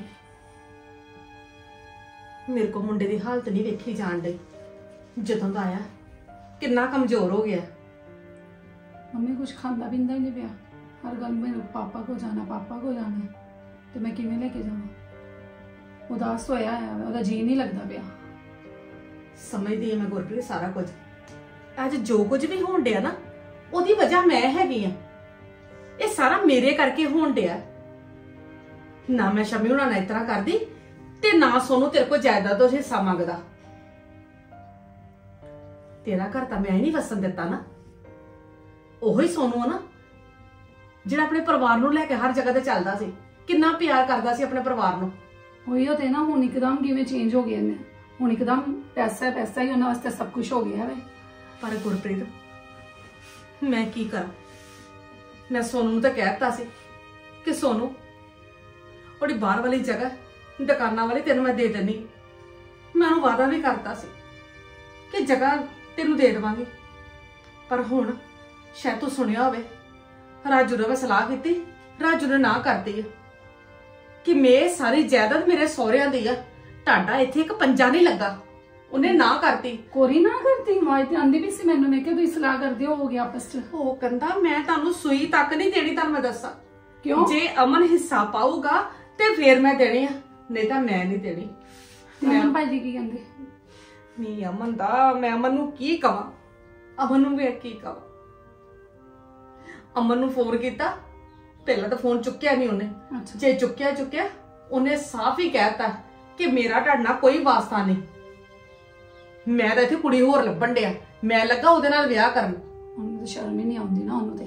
ਮੇਰੇ ਕੋ ਮੁੰਡੇ ਦੀ ਹਾਲਤ ਨਹੀਂ ਵੇਖੀ ਜਾਣ ਡਈ, ਜਦੋਂ ਦਾ ਆਇਆ ਕਿੰਨਾ ਕਮਜ਼ੋਰ ਹੋ ਗਿਆ। ਮੰਮੀ ਕੁਝ ਖਾਂਦਾ ਪੀਂਦਾ ਹੀ ਨਹੀਂ ਪਿਆ, ਹਰ ਗੱਲ ਮੈਨੂੰ ਪਾਪਾ ਕੋ ਜਾਣਾ, ਪਾਪਾ ਕੋ ਜਾਣਾ, ਤੇ ਮੈਂ ਕਿਵੇਂ ਲੈ ਕੇ ਜਾਵਾਂ? ਉਦਾਸ ਹੋਇਆ ਹੈ, ਉਹਦਾ ਜੀ ਨਹੀਂ ਲੱਗਦਾ ਪਿਆ। ਸਮਝਦੀ ਹਾਂ ਮੈਂ ਗੁਰਪ੍ਰੀਤ ਸਾਰਾ ਕੁਝ, ਅੱਜ ਜੋ ਕੁਝ ਵੀ ਹੋਣ ਡਿਆ ਨਾ ਉਹਦੀ ਵਜ੍ਹਾ ਮੈਂ ਹੈਗੀ ਆ, ਇਹ ਸਾਰਾ ਮੇਰੇ ਕਰਕੇ ਹੋਣ ਡਿਆ। ਨਾ ਮੈਂ ਸ਼ਮੀ ਹੁਣਾਂ ਨਾਲ ਇਸ ਤਰ੍ਹਾਂ ਕਰਦੀ, ਤੇ ਨਾ ਸੋਨੂੰ ਤੇਰੇ ਕੋਲ ਜਾਇਦਾਦ ਦਾ ਹਿੱਸਾ ਮੰਗਦਾ। ਤੇਰਾ ਘਰ ਤਾਂ ਮੈਂ ਹੀ ਨਹੀਂ ਵਸਣ ਦਿੱਤਾ ਨਾ, ਉਹੀ ਸੋਨੂੰ ਆ ਨਾ ਜਿਹੜਾ ਆਪਣੇ ਪਰਿਵਾਰ ਨੂੰ ਲੈ ਕੇ ਹਰ ਜਗ੍ਹਾ ਤੇ ਚੱਲਦਾ ਸੀ, ਕਿੰਨਾ ਪਿਆਰ ਕਰਦਾ ਸੀ ਆਪਣੇ ਪਰਿਵਾਰ ਨੂੰ। ਉਹੀ ਤੇ ਨਾ, ਹੁਣ ਇੱਕਦਮ ਕਿਵੇਂ ਚੇਂਜ ਹੋ ਗਿਆ ਨੇ, ਹੁਣ ਇੱਕਦਮ ਪੈਸਾ ਹੀ ਉਹਨਾਂ ਵਾਸਤੇ ਸਭ ਕੁਝ ਹੋ ਗਿਆ ਵੇ। ਪਰ ਗੁਰਪ੍ਰੀਤ ਮੈਂ ਕੀ ਕਰਾਂ, ਮੈਂ ਸੋਨੂੰ ਨੂੰ ਤਾਂ ਕਹਿ ਦਿੱਤਾ ਸੀ ਕਿ ਸੋਨੂੰ ਉਹਦੀ ਬਾਹਰ ਵਾਲੀ ਜਗ੍ਹਾ ਦੁਕਾਨਾਂ ਵਾਲੀ ਤੈਨੂੰ ਮੈਂ ਦੇ ਦੇਣੀ, ਮੈਂ ਉਹਨੂੰ ਵਾਅਦਾ ਵੀ ਕਰਤਾ ਸੀ ਕਿ ਜਗ੍ਹਾ ਤੈਨੂੰ ਦੇ ਦੇਵਾਂਗੀ, ਪਰ ਹੁਣ ਸ਼ਾਇਦ ਤੂੰ ਸੁਣਿਆ ਹੋਵੇ ਰਾਜੂ ਨਾਲ ਮੈਂ ਸਲਾਹ ਕੀਤੀ, ਰਾਜੂ ਨੇ ਨਾ ਕਰਤੀ ਆ ਕਿ ਮੈਂ ਸਾਰੀ ਜਾਇਦਾਦ ਮੇਰੇ ਸਹੁਰਿਆਂ ਦੀ ਆ, ਤੁਹਾਡਾ ਇੱਥੇ ਇੱਕ ਪੰਜਾ ਨਹੀਂ ਲੱਗਾ। ਉਹਨੇ ਨਾ ਕਰਤੀ। ਕੋਰੀ ਨਾ ਕਰਤੀ, ਮਾਂ ਤੇ ਆਂਦੀ ਵੀ ਸੀ ਮੈਨੂੰ, ਮੈਂ ਕਿਹਾ ਤੁਸੀਂ ਸਲਾਹ ਕਰਦੇ ਹੋ ਗਿਆ ਆਪਸ ਚ। ਉਹ ਕਹਿੰਦਾ ਮੈਂ ਤੁਹਾਨੂੰ ਸੂਈ ਤੱਕ ਨਹੀਂ ਦੇਣੀ, ਤੁਹਾਨੂੰ ਮੈਂ ਦੱਸਾਂ ਕਿਉਂ? ਜੇ ਅਮਨ ਹਿੱਸਾ ਪਾਊਗਾ ਤੇ ਫੇਰ ਮੈਂ ਦੇਣੀ ਆ, ਨਹੀਂ ਤਾਂ ਮੈਂ ਨਹੀਂ ਦੇਣੀ। ਮੈਂ ਭਾਜੀ ਕੀ ਕਹਿੰਦੇ? ਨਹੀਂ ਅਮਨ ਦਾ, ਮੈਂ ਅਮਨ ਨੂੰ ਕੀ ਕਵਾਂ, ਅਮਨ ਨੂੰ ਵੀ ਕੀ ਕਵਾਂ। ਅਮਨ ਨੂੰ ਫੋਨ ਕੀਤਾ, ਪਹਿਲਾਂ ਤਾਂ ਫੋਨ ਚੁੱਕਿਆ ਨਹੀਂ ਉਹਨੇ। ਜੇ ਚੁੱਕਿਆ ਉਹਨੇ ਸਾਫ਼ ਹੀ ਕਹਿਤਾ ਕਿ ਮੇਰਾ ਤੁਹਾਡੇ ਨਾਲ ਕੋਈ ਵਾਸਤਾ ਨਹੀਂ, ਮੈਂ ਤਾਂ ਇੱਥੇ ਕੁੜੀ ਹੋਰ ਲੱਭਣ ਡਿਆ, ਮੈਂ ਲੱਗਾ ਉਹਦੇ ਨਾਲ ਵਿਆਹ ਕਰਨ। ਉਹਨੂੰ ਤਾਂ ਸ਼ਰਮ ਹੀ ਨਹੀਂ ਆਉਂਦੀ ਨਾ ਉਹਨੂੰ ਤੇ।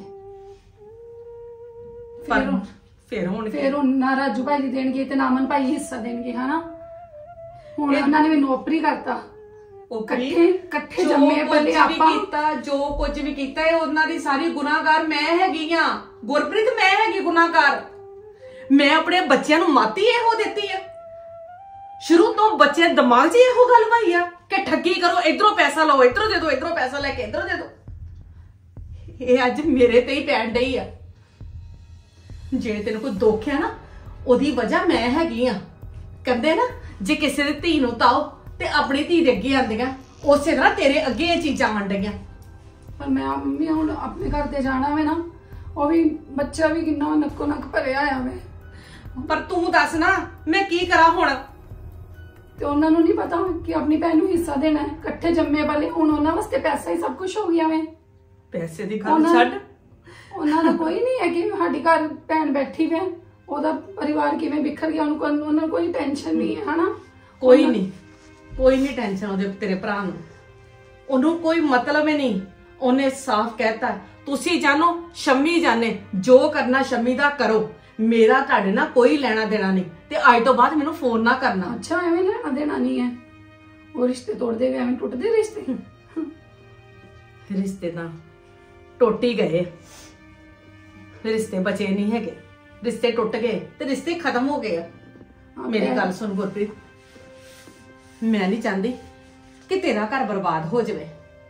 ਫਿਰ ਹੁਣ ਨਾ ਰਾਜੂ ਭਾਈ ਦੇਣਗੇ ਤੇ ਨਾ ਅਮਨ ਭਾਈ ਹਿੱਸਾ ਦੇਣਗੇ, ਹਨਾ। ਹੁਣ ਉਹਨਾਂ ਨੇ ਮੈਨੂੰ ਓਪਰੀ ਕਰਤਾ, ਇਕੱਠੇ ਜੰਮੇ ਪਲੇ ਆਪਾਂ ਕੀਤਾ, ਜੋ ਕੁਝ ਵੀ ਕੀਤਾ ਇਹ ਉਹਨਾਂ ਦੀ ਸਾਰੀ ਗੁਨਾਹਗਾਰ ਮੈਂ ਹੈਗੀ ਆ। ਗੁਰਪ੍ਰੀਤ ਮੈਂ ਹੈਗੀ ਗੁਨਾਹਗਾਰ। ਮੈਂ ਆਪਣੇ ਬੱਚਿਆਂ ਨੂੰ ਮਾਤੀ ਇਹੋ ਦਿੱਤੀ ਆ, ਸ਼ੁਰੂ ਤੋਂ ਬੱਚੇ ਦਿਮਾਗ 'ਚ ਇਹੋ ਗੱਲ ਪਾਈ ਆ ਕਿ ਠੱਗੀ ਕਰੋ, ਇਧਰੋਂ ਪੈਸਾ ਲਓ, ਇਧਰੋਂ ਦੇ ਦਿਓ, ਇਧਰੋਂ ਪੈਸਾ ਲੈ ਕੇ ਇਧਰੋਂ ਦੇ ਦਿਓ। ਇਹ ਅੱਜ ਮੇਰੇ ਤੇ ਹੀ ਪੈਣ ਡਈ ਆ। ਜੇ ਤੈਨੂੰ ਕੋਈ ਦੁੱਖ ਆ ਨਾ, ਉਹਦੀ ਵਜ੍ਹਾ ਮੈਂ ਹੈਗੀ ਆ। ਕਹਿੰਦੇ ਨਾ ਜੇ ਕਿਸੇ ਦੀ ਧੀ ਨੂੰ ਤਾਓ ਤੇ ਆਪਣੀ ਧੀ ਦੇ ਅੱਗੇ ਆਂਦੀਆਂ, ਉਸੇ ਤਰ੍ਹਾਂ ਤੇਰੇ ਅੱਗੇ ਇਹ ਚੀਜ਼ਾਂ ਆਣ ਡਈਆਂ। ਪਰ ਮੈਂ ਮੰਮੀ ਹੁਣ ਆਪਣੇ ਘਰ ਤੇ ਜਾਣਾ ਵੇ ਨਾ, ਉਹ ਵੀ ਬੱਚਾ ਵੀ ਕਿੰਨਾ ਨੱਕੋ ਨੱਕ ਭਰਿਆ ਆਇਆ ਵੇ। ਪਰ ਤੂੰ ਦੱਸ ਨਾ ਮੈਂ ਕੀ ਕਰਾਂ ਹੁਣ? ਤੇ ਉਹਨਾਂ ਨੂੰ ਨਹੀਂ ਪਤਾ ਕਿ ਆਪਣੀ ਭੈਣ ਨੂੰ ਹਿੱਸਾ ਦੇਣਾ ਹੈ, ਇਕੱਠੇ ਜੰਮੇ ਵਾਲੇ। ਹੁਣ ਉਹਨਾਂ ਵਾਸਤੇ ਪੈਸਾ ਹੀ ਸਭ ਕੁਝ ਹੋ ਗਿਆ ਵੇ। ਪੈਸੇ ਦੀ ਗੱਲ ਛੱਡ, ਉਹਨਾਂ ਦਾ ਕੋਈ ਨਹੀਂ ਹੈ ਕਿ ਸਾਡੀ ਘਰ ਭੈਣ ਬੈਠੀ ਵੇ, ਉਹਦਾ ਪਰਿਵਾਰ ਕਿਵੇਂ ਬਿਖਰ ਗਿਆ, ਉਹਨਾਂ ਨੂੰ ਕੋਈ ਟੈਨਸ਼ਨ ਨਹੀਂ ਹੈ, ਹਨਾ। ਕੋਈ ਨਹੀਂ ਟੈਨਸ਼ਨ ਉਹਦੇ ਤੇਰੇ ਭਰਾ ਨੂੰ, ਉਹਨੂੰ ਕੋਈ ਮਤਲਬ ਹੀ ਨਹੀਂ। ਉਹਨੇ ਸਾਫ਼ ਕਹਿਤਾ ਤੁਸੀਂ ਜਾਣੋ, ਸ਼ੰਮੀ ਜਾਣੇ, ਜੋ ਕਰਨਾ ਸ਼ੰਮੀ ਦਾ ਕਰੋ, ਮੇਰਾ ਤੁਹਾਡੇ ਨਾਲ ਕੋਈ ਲੈਣਾ ਦੇਣਾ ਨਹੀਂ, ਤੇ ਅੱਜ ਤੋਂ ਬਾਅਦ ਮੈਨੂੰ ਫੋਨ ਨਾ ਕਰਨਾ। ਅੱਛਾ, ਐਵੇਂ ਲੈਣਾ ਦੇਣਾ ਨਹੀਂ ਹੈ? ਉਹ ਰਿਸ਼ਤੇ ਤੋੜਦੇ ਗਏ, ਐਵੇਂ ਟੁੱਟਦੇ ਰਿਸ਼ਤੇ? ਰਿਸ਼ਤੇ ਤਾਂ ਟੁੱਟ ਹੀ ਗਏ, ਰਿਸ਼ਤੇ ਬਚੇ ਨਹੀਂ ਹੈਗੇ। ਰਿਸ਼ਤੇ ਟੁੱਟ ਗਏ ਤੇ ਰਿਸ਼ਤੇ ਖਤਮ ਹੋ ਗਏ ਆ। ਮੇਰੀ ਗੱਲ ਸੁਣ ਗੁਰਪ੍ਰੀਤ, ਮੈਂ ਨਹੀਂ ਚਾਹੁੰਦੀ ਕਿ ਤੇਰਾ ਘਰ ਬਰਬਾਦ ਹੋ ਜਾਵੇ।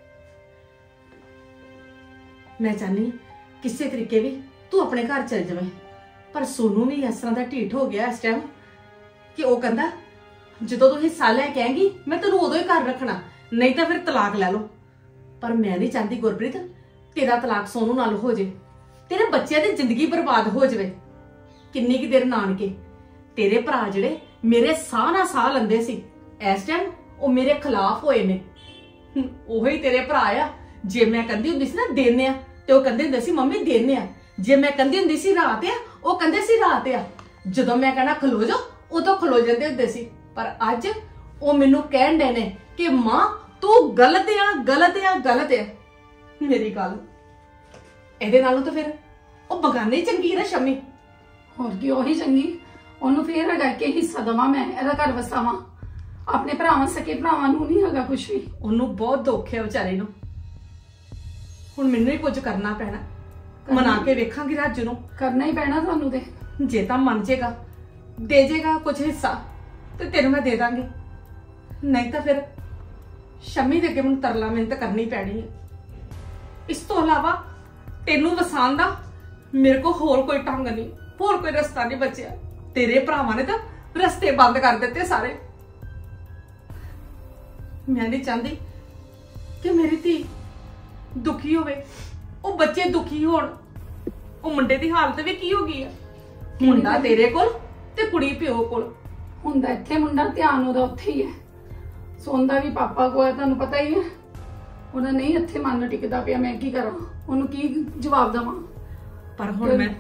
ਮੈਂ ਚਾਹਨੀ ਕਿਸੇ ਤਰੀਕੇ ਵੀ ਤੂੰ ਆਪਣੇ ਘਰ ਚਲ ਜਾਵੇਂ। ਪਰ ਸੋਨੂੰ ਵੀ ਇਸ ਤਰ੍ਹਾਂ ਦਾ ਢੀਠ ਹੋ ਗਿਆ ਇਸ ਟਾਈਮ ਕਿ ਉਹ ਕਹਿੰਦਾ ਜਦੋਂ ਤੂੰ ਹਿੱਸਾ ਲੈ ਕੇ ਆਏਂਗੀ ਮੈਂ ਤੈਨੂੰ ਉਦੋਂ ਹੀ ਘਰ ਰੱਖਣਾ, ਨਹੀਂ ਤਾਂ ਫਿਰ ਤਲਾਕ ਲੈ ਲਓ। ਪਰ ਮੈਂ ਨਹੀਂ ਚਾਹੁੰਦੀ ਗੁਰਪ੍ਰੀਤ ਤੇਰਾ ਤਲਾਕ ਸੋਨੂੰ ਨਾਲ ਹੋ ਜੇ, ਤੇਰੇ ਬੱਚਿਆਂ ਦੀ ਜ਼ਿੰਦਗੀ ਬਰਬਾਦ ਹੋ ਜਾਵੇ। ਕਿੰਨੀ ਕੁ ਦੇਰ ਨਾਨਕੇ ਤੇਰੇ ਭਰਾ ਜਿਹੜੇ ਮੇਰੇ ਸਾਹ ਨਾਲ ਸਾਹ ਲੈਂਦੇ ਸੀ, ਇਸ ਟਾਈਮ ਉਹ ਮੇਰੇ ਖਿਲਾਫ ਹੋਏ ਨੇ। ਉਹੀ ਤੇਰੇ ਭਰਾ ਆ। ਜੇ ਮੈਂ ਕਹਿੰਦੀ ਹੁੰਦੀ ਸੀ ਨਾ ਦੇਨੇ ਆ, ਤੇ ਉਹ ਕਹਿੰਦੇ ਹੁੰਦੇ ਸੀ ਮੰਮੀ ਦੇਨੇ ਆ। ਜੇ ਮੈਂ ਕਹਿੰਦੀ ਹੁੰਦੀ ਸੀ ਰਾਤ ਆ, ਉਹ ਕਹਿੰਦੇ ਸੀ ਰਾਤ ਆ। ਜਦੋਂ ਮੈਂ ਕਹਿਣਾ ਖਲੋ ਜਾ, ਉਦੋਂ ਖਲੋ ਜਾਂਦੇ ਹੁੰਦੇ ਸੀ। ਪਰ ਅੱਜ ਉਹ ਮੈਨੂੰ ਕਹਿਣ ਦੇ ਨੇ ਕਿ ਮਾਂ ਤੂੰ ਗਲਤ ਆ, ਗਲਤ ਆ, ਗਲਤ ਆ। ਮੇਰੀ ਗੱਲ ਇਹਦੇ ਨਾਲੋਂ ਤਾਂ ਫਿਰ ਉਹ ਬਗਾਨੇ ਚੰਗੀ ਨਾ ਸ਼ਮੀ। ਹੋਰ ਕੀ ਉਹੀ ਚੰਗੀ? ਉਹਨੂੰ ਫੇਰ ਹੈਗਾ ਕਿ ਹਿੱਸਾ ਦਵਾਂ ਮੈਂ, ਇਹਦਾ ਘਰ ਵਸਾਵਾਂ। ਆਪਣੇ ਭਰਾਵਾਂ ਸਕੇ ਭਰਾਵਾਂ ਨੂੰ ਨਹੀਂ ਹੈਗਾ ਕੁਝ ਵੀ। ਉਹਨੂੰ ਬਹੁਤ ਦੁੱਖ ਹੈ ਵਿਚਾਰੇ ਨੂੰ। ਹੁਣ ਮੈਨੂੰ ਹੀ ਕੁਝ ਕਰਨਾ ਪੈਣਾ, ਮਨਾ ਕੇ ਵੇਖਾਂਗੀ ਰਾਜੂ ਨੂੰ। ਕਰਨਾ ਹੀ ਪੈਣਾ ਤੁਹਾਨੂੰ ਤੇ। ਜੇ ਤਾਂ ਮੰਨ ਜੇਗਾ, ਦੇ ਜੇਗਾ ਕੁਝ ਹਿੱਸਾ ਤੇ ਤੈਨੂੰ ਮੈਂ ਦੇ ਦਾਂਗੀ, ਨਹੀਂ ਤਾਂ ਫਿਰ ਸ਼ਮੀ ਦੇ ਅੱਗੇ ਮੈਨੂੰ ਤਰਲਾ ਮਿਹਨਤ ਕਰਨੀ ਪੈਣੀ ਹੈ। ਇਸ ਤੋਂ ਇਲਾਵਾ ਤੈਨੂੰ ਵਸਾਉਣ ਦਾ ਮੇਰੇ ਕੋਲ ਹੋਰ ਕੋਈ ਢੰਗ ਨਹੀਂ, ਹੋਰ ਕੋਈ ਰਸਤਾ ਨਹੀਂ ਬਚਿਆ। ਤੇਰੇ ਭਰਾਵਾਂ ਨੇ ਤਾਂ ਰਸਤੇ ਬੰਦ ਕਰ ਦਿੱਤੇ ਸਾਰੇ। ਮੈਂ ਨਹੀਂ ਚਾਹੁੰਦੀ ਕਿ ਮੇਰੀ ਧੀ ਦੁਖੀ ਹੋਵੇ, ਉਹ ਬੱਚੇ ਦੁਖੀ ਹੋਣ। ਉਹ ਮੁੰਡੇ ਦੀ ਹਾਲਤ ਵੀ ਕੀ ਹੋ ਗਈ ਆ? ਮੁੰਡਾ ਤੇਰੇ ਕੋਲ ਤੇ ਕੁੜੀ ਪਿਓ ਕੋਲ। ਹੁੰਦਾ ਇੱਥੇ ਮੁੰਡਾ, ਧਿਆਨ ਉਹਦਾ ਉੱਥੇ ਹੀ ਹੈ। ਸੌਂਦਾ ਵੀ ਪਾਪਾ ਕੋਲ ਹੈ, ਤੁਹਾਨੂੰ ਪਤਾ ਹੀ ਹੈ। ਉਹਦਾ ਨਹੀਂ ਇੱਥੇ ਮਨ ਟਿਕਦਾ ਪਿਆ। ਮੈਂ ਕੀ ਕਰਾਂ, ਉਹਨੂੰ ਕੀ ਜਵਾਬ ਦੇਵਾਂ? ਪਰ ਹੁਣ ਮੈਂ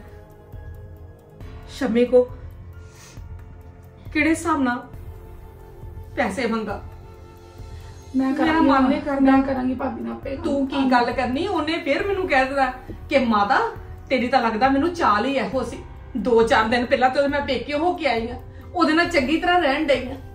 ਸ਼ਮੀ ਕੋ ਕਿਹੜੇ ਹਿਸਾਬ ਨਾਲ ਪੈਸੇ ਮੰਗਾ? ਮੈਂ ਕਰਾਂਗੀ ਭਾਬੀ ਨਾਲ ਆਪੇ। ਤੂੰ ਕੀ ਗੱਲ ਕਰਨੀ? ਉਹਨੇ ਫਿਰ ਮੈਨੂੰ ਕਹਿ ਦਿੱਤਾ ਕਿ ਮਾਤਾ ਤੇਰੀ ਤਾਂ ਲੱਗਦਾ ਮੈਨੂੰ ਚਾਲ ਹੀ ਇਹੋ ਸੀ। 2-4 ਦਿਨ ਪਹਿਲਾਂ ਤੇ ਮੈਂ ਪੇਕੇ ਹੋ ਕੇ ਆਈ ਆ, ਉਹਦੇ ਨਾਲ ਚੰਗੀ ਤਰ੍ਹਾਂ ਰਹਿਣ ਡਈ ਆ।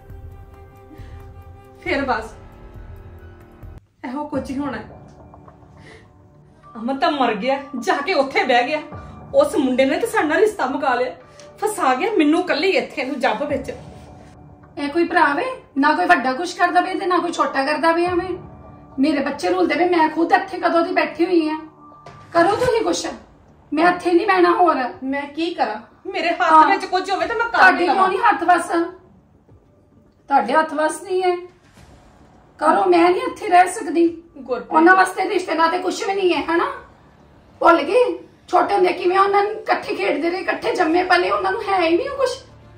ਫਿਰ ਬਸ ਇਹੋ ਕੁਝ ਹੀ ਹੋਣਾ। ਅਮਨ ਤਾਂ ਮਰ ਗਿਆ, ਜਾ ਕੇ ਉੱਥੇ ਬਹਿ ਗਿਆ। ਉਸ ਮੁੰਡੇ ਨੇ ਤਾਂ ਸਾਡਾ ਰਿਸ਼ਤਾ ਮੁਕਾ ਲਿਆ, ਫਸਾ ਗਿਆ ਮੈਨੂੰ ਕੱਲੀ ਇੱਥੇ ਨੂੰ ਜੱਬ ਵਿੱਚ। ਇਹ ਕੋਈ ਭਰਾ ਵੇ? ਨਾ ਕੋਈ ਵੱਡਾ ਕੁਛ ਕਰਦਾ ਵੇ ਤੇ ਨਾ ਕੋਈ ਛੋਟਾ ਕਰਦਾ ਵੇ। ਐਵੇਂ ਮੇਰੇ ਬੱਚੇ ਰੁਲਦੇ ਵੇ, ਮੈਂ ਖੁਦ ਇੱਥੇ ਕਦੋਂ ਦੀ ਬੈਠੀ ਹੋਈ ਆ। ਕਰੋ ਤੁਸੀਂ ਕੁਛ, ਮੈਂ ਇੱਥੇ ਨਹੀਂ ਬਹਿਣਾ ਹੋਰ। ਮੈਂ ਕੀ ਕਰਾਂ? ਮੇਰੇ ਹੱਥ ਵਿੱਚ ਕੁਝ ਹੋਵੇ ਤਾਂ ਮੈਂ ਕਰ ਤੁਹਾਡੇ ਵੀ ਕਿਉਂ ਲਵਾਂ। ਨਹੀਂ ਹੱਥ ਵਸ? ਤੁਹਾਡੇ ਹੱਥ ਵਸ ਨਹੀਂ ਹੈ। ਕਰੋ, ਮੈਂ ਨਹੀਂ ਇੱਥੇ ਰਹਿ ਸਕਦੀ। ਗੁਰਪ੍ਰੀਤ, ਉਹਨਾਂ ਵਾਸਤੇ ਰਿਸ਼ਤੇ ਨਾਤੇ ਕੁਛ ਵੀ ਨਹੀਂ ਹੈ, ਹਨਾ? ਭੁੱਲ ਗਏ ਛੋਟੇ ਹੁੰਦੇ ਕਿਵੇਂ ਉਹਨਾਂ ਨੂੰ ਇਕੱਠੇ ਖੇਡਦੇ ਰਹੇ, ਇਕੱਠੇ ਜੰਮੇ ਪਲੇ, ਉਹਨਾਂ ਨੂੰ ਹੈ ਹੀ ਨਹੀਂ ਕੁਛ।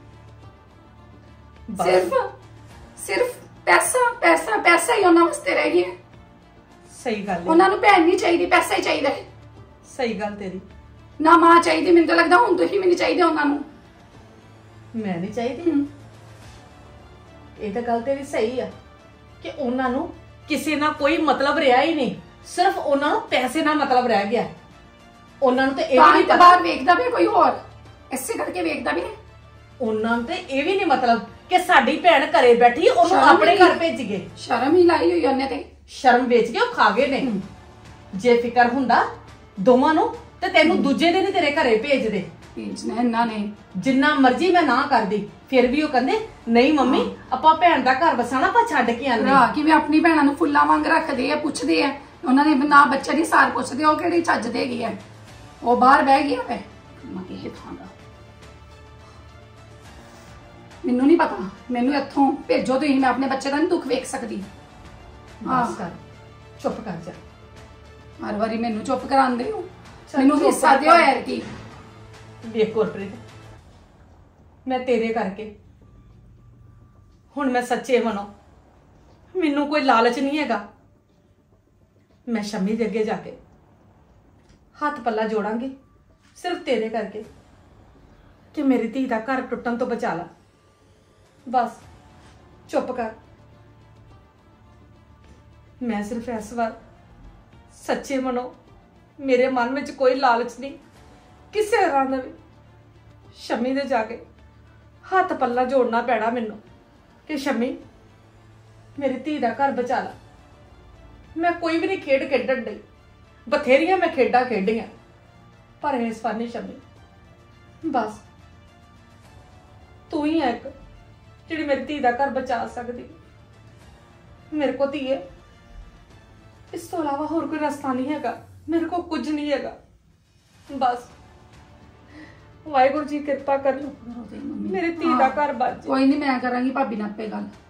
ਸਿਰਫ ਪੈਸਾ ਪੈਸਾ ਪੈਸਾ ਹੀ ਉਹਨਾਂ ਵਾਸਤੇ ਰਹਿ ਗਿਆ। ਸਹੀ ਗੱਲ ਹੈ, ਉਹਨਾਂ ਨੂੰ ਭੈਣ ਨਹੀਂ ਚਾਹੀਦੀ, ਪੈਸਾ ਹੀ ਚਾਹੀਦਾ ਹੈ। ਸਹੀ ਗੱਲ ਤੇਰੀ। ਨਾ ਮਾਂ ਚਾਹੀਦੀ, ਮੈਨੂੰ ਤਾਂ ਲੱਗਦਾ ਹੁਣ ਤੁਸੀਂ ਵੀ ਨਹੀਂ ਚਾਹੀਦੇ ਉਹਨਾਂ ਨੂੰ। ਮੈਂ ਨਹੀਂ ਚਾਹੀਦੀ। ਇਹ ਤਾਂ ਗੱਲ ਤੇਰੀ ਸਹੀ ਆ ਕਿ ਉਹਨਾਂ ਨੂੰ ਕਿਸੇ ਨਾਲ ਕੋਈ ਮਤਲਬ ਰਿਹਾ ਹੀ ਨਹੀਂ, ਸਿਰਫ ਉਹਨਾਂ ਨੂੰ ਪੈਸੇ ਨਾਲ ਮਤਲਬ ਰਹਿ ਗਿਆ। ਉਹਨਾਂ ਨੂੰ ਤੇ ਇਹ ਵੀ ਨਹੀਂ ਪਤਾ, ਬਾਹਰ ਵੇਖਦਾ ਵੀ ਕੋਈ ਹੋਰ, ਇਸੇ ਕਰਕੇ ਵੇਖਦਾ ਵੀ ਨਹੀਂ। ਉਹਨਾਂ ਨੂੰ ਤੇ ਇਹ ਵੀ ਨਹੀਂ ਮਤਲਬ ਕਿ ਸਾਡੀ ਭੈਣ ਘਰੇ ਬੈਠੀ, ਉਹਨੂੰ ਆਪਣੇ ਘਰ ਭੇਜ ਗਏ। ਸ਼ਰਮ ਹੀ ਲਾਈ ਹੋਈ ਉਹਨੇ ਤੇ। ਸ਼ਰਮ ਵੇਚ ਕੇ ਉਹ ਖਾ ਗਏ ਨੇ। ਜੇ ਫਿਕਰ ਹੁੰਦਾ ਦੋਵਾਂ ਨੂੰ ਤੇ ਤੈਨੂੰ ਦੂਜੇ ਦਿਨ ਹੀ ਤੇਰੇ ਘਰੇ ਭੇਜਦੇ। ਭੇਜਣਾ ਇਹਨਾਂ ਨੇ। ਜਿੰਨਾ ਮਰਜ਼ੀ ਮੈਂ ਨਾ ਕਰਦੀ, ਫਿਰ ਵੀ ਉਹ ਕਹਿੰਦੇ ਨਹੀਂ ਮੰਮੀ ਆਪਾਂ ਭੈਣ ਦਾ ਘਰ ਵਸਾਣਾ, ਆਪਾਂ ਛੱਡ ਕੇ ਆਨੇ। ਭਰਾ ਕਿਵੇਂ ਆਪਣੀ ਭੈਣਾਂ ਨੂੰ ਫੁੱਲਾਂ ਵਾਂਗ ਰੱਖਦੇ ਆ, ਪੁੱਛਦੇ ਆ। ਉਹਨਾਂ ਨੇ ਨਾ ਬੱਚਾ ਦੀ ਸਾਰ ਪੁੱਛਦੇ, ਉਹ ਕਿਹੜੀ ਚੱਜ ਦੇਗੀ ਹੈ। ਉਹ ਬਾਹਰ ਬਹਿ ਗਿਆ ਵੇ ਮੈਂ ਕਿਹੇ ਥਾਂ ਦਾ। ਮੈਨੂੰ ਨਹੀਂ ਪਤਾ, ਮੈਨੂੰ ਇੱਥੋਂ ਭੇਜੋ ਤੁਸੀਂ, ਮੈਂ ਆਪਣੇ ਬੱਚੇ ਦਾ ਨਹੀਂ ਦੁੱਖ ਵੇਖ ਸਕਦੀ। ਬਸ ਕਰ, ਚੁੱਪ ਕਰ ਜਾ। ਹਰ ਵਾਰੀ ਮੈਨੂੰ ਚੁੱਪ ਕਰਾਉਂਦੇ ਹੋ। ਮੈਨੂੰ ਹਿੱਸਾ ਦਿਓ ਯਾਰ। ਕੀ ਵੇਖ ਗੁਰਪ੍ਰੀਤ, ਮੈਂ ਤੇਰੇ ਕਰਕੇ ਹੁਣ ਮੈਂ ਸੱਚੇ ਮਨੋਂ, ਮੈਨੂੰ ਕੋਈ ਲਾਲਚ ਨਹੀਂ ਹੈਗਾ। ਮੈਂ ਸ਼ਮੀ ਦੇ ਅੱਗੇ ਜਾ ਕੇ ਹੱਥ ਪੱਲਾ ਜੋੜਾਂਗੀ ਸਿਰਫ ਤੇਰੇ ਕਰਕੇ ਕਿ ਮੇਰੀ ਧੀ ਦਾ ਘਰ ਟੁੱਟਣ ਤੋਂ ਬਚਾ ਲਾ। ਬਸ ਚੁੱਪ ਕਰ। ਮੈਂ ਸਿਰਫ ਇਸ ਵਾਰ ਸੱਚੇ ਮਨੋਂ, ਮੇਰੇ ਮਨ ਵਿੱਚ ਕੋਈ ਲਾਲਚ ਨਹੀਂ ਕਿਸੇ ਤਰ੍ਹਾਂ ਦਾ ਵੀ। ਸ਼ਮੀ ਦੇ ਜਾ ਕੇ ਹੱਥ ਪੱਲਾ ਜੋੜਨਾ ਪੈਣਾ ਮੈਨੂੰ ਕਿ ਸ਼ਮੀ ਮੇਰੀ ਧੀ ਦਾ ਘਰ ਬਚਾ ਲਾ। ਮੈਂ ਕੋਈ ਵੀ ਨਹੀਂ ਖੇਡ ਖੇਡਣ ਡਈ, ਬਥੇਰੀਆਂ ਮੈਂ ਖੇਡਾਂ ਖੇਡੀਆਂ, ਪਰ ਇਸ ਵਾਰ ਨਹੀਂ ਸ਼ਮੀ। ਬਸ ਤੂੰ ਹੀ ਹੈ ਇੱਕ ਜਿਹੜੀ ਮੇਰੀ ਧੀ ਦਾ ਘਰ ਬਚਾ ਸਕਦੀ। ਮੇਰੇ ਕੋ ਧੀਏ ਇਸ ਤੋਂ ਇਲਾਵਾ ਹੋਰ ਕੋਈ ਰਸਤਾ ਨਹੀਂ ਹੈਗਾ, ਮੇਰੇ ਕੋ ਕੁਝ ਨਹੀਂ ਹੈਗਾ। ਬਸ ਵਾਹਿਗੁਰੂ ਜੀ ਕਿਰਪਾ ਕਰ, ਮੇਰੀ ਧੀ ਦਾ ਘਰ ਬਚ ਜਾਏ। ਕੋਈ ਨਹੀਂ, ਮੈਂ ਕਰਾਂਗੀ ਭਾਬੀ ਨਾਲ ਆਪੇ ਗੱਲ।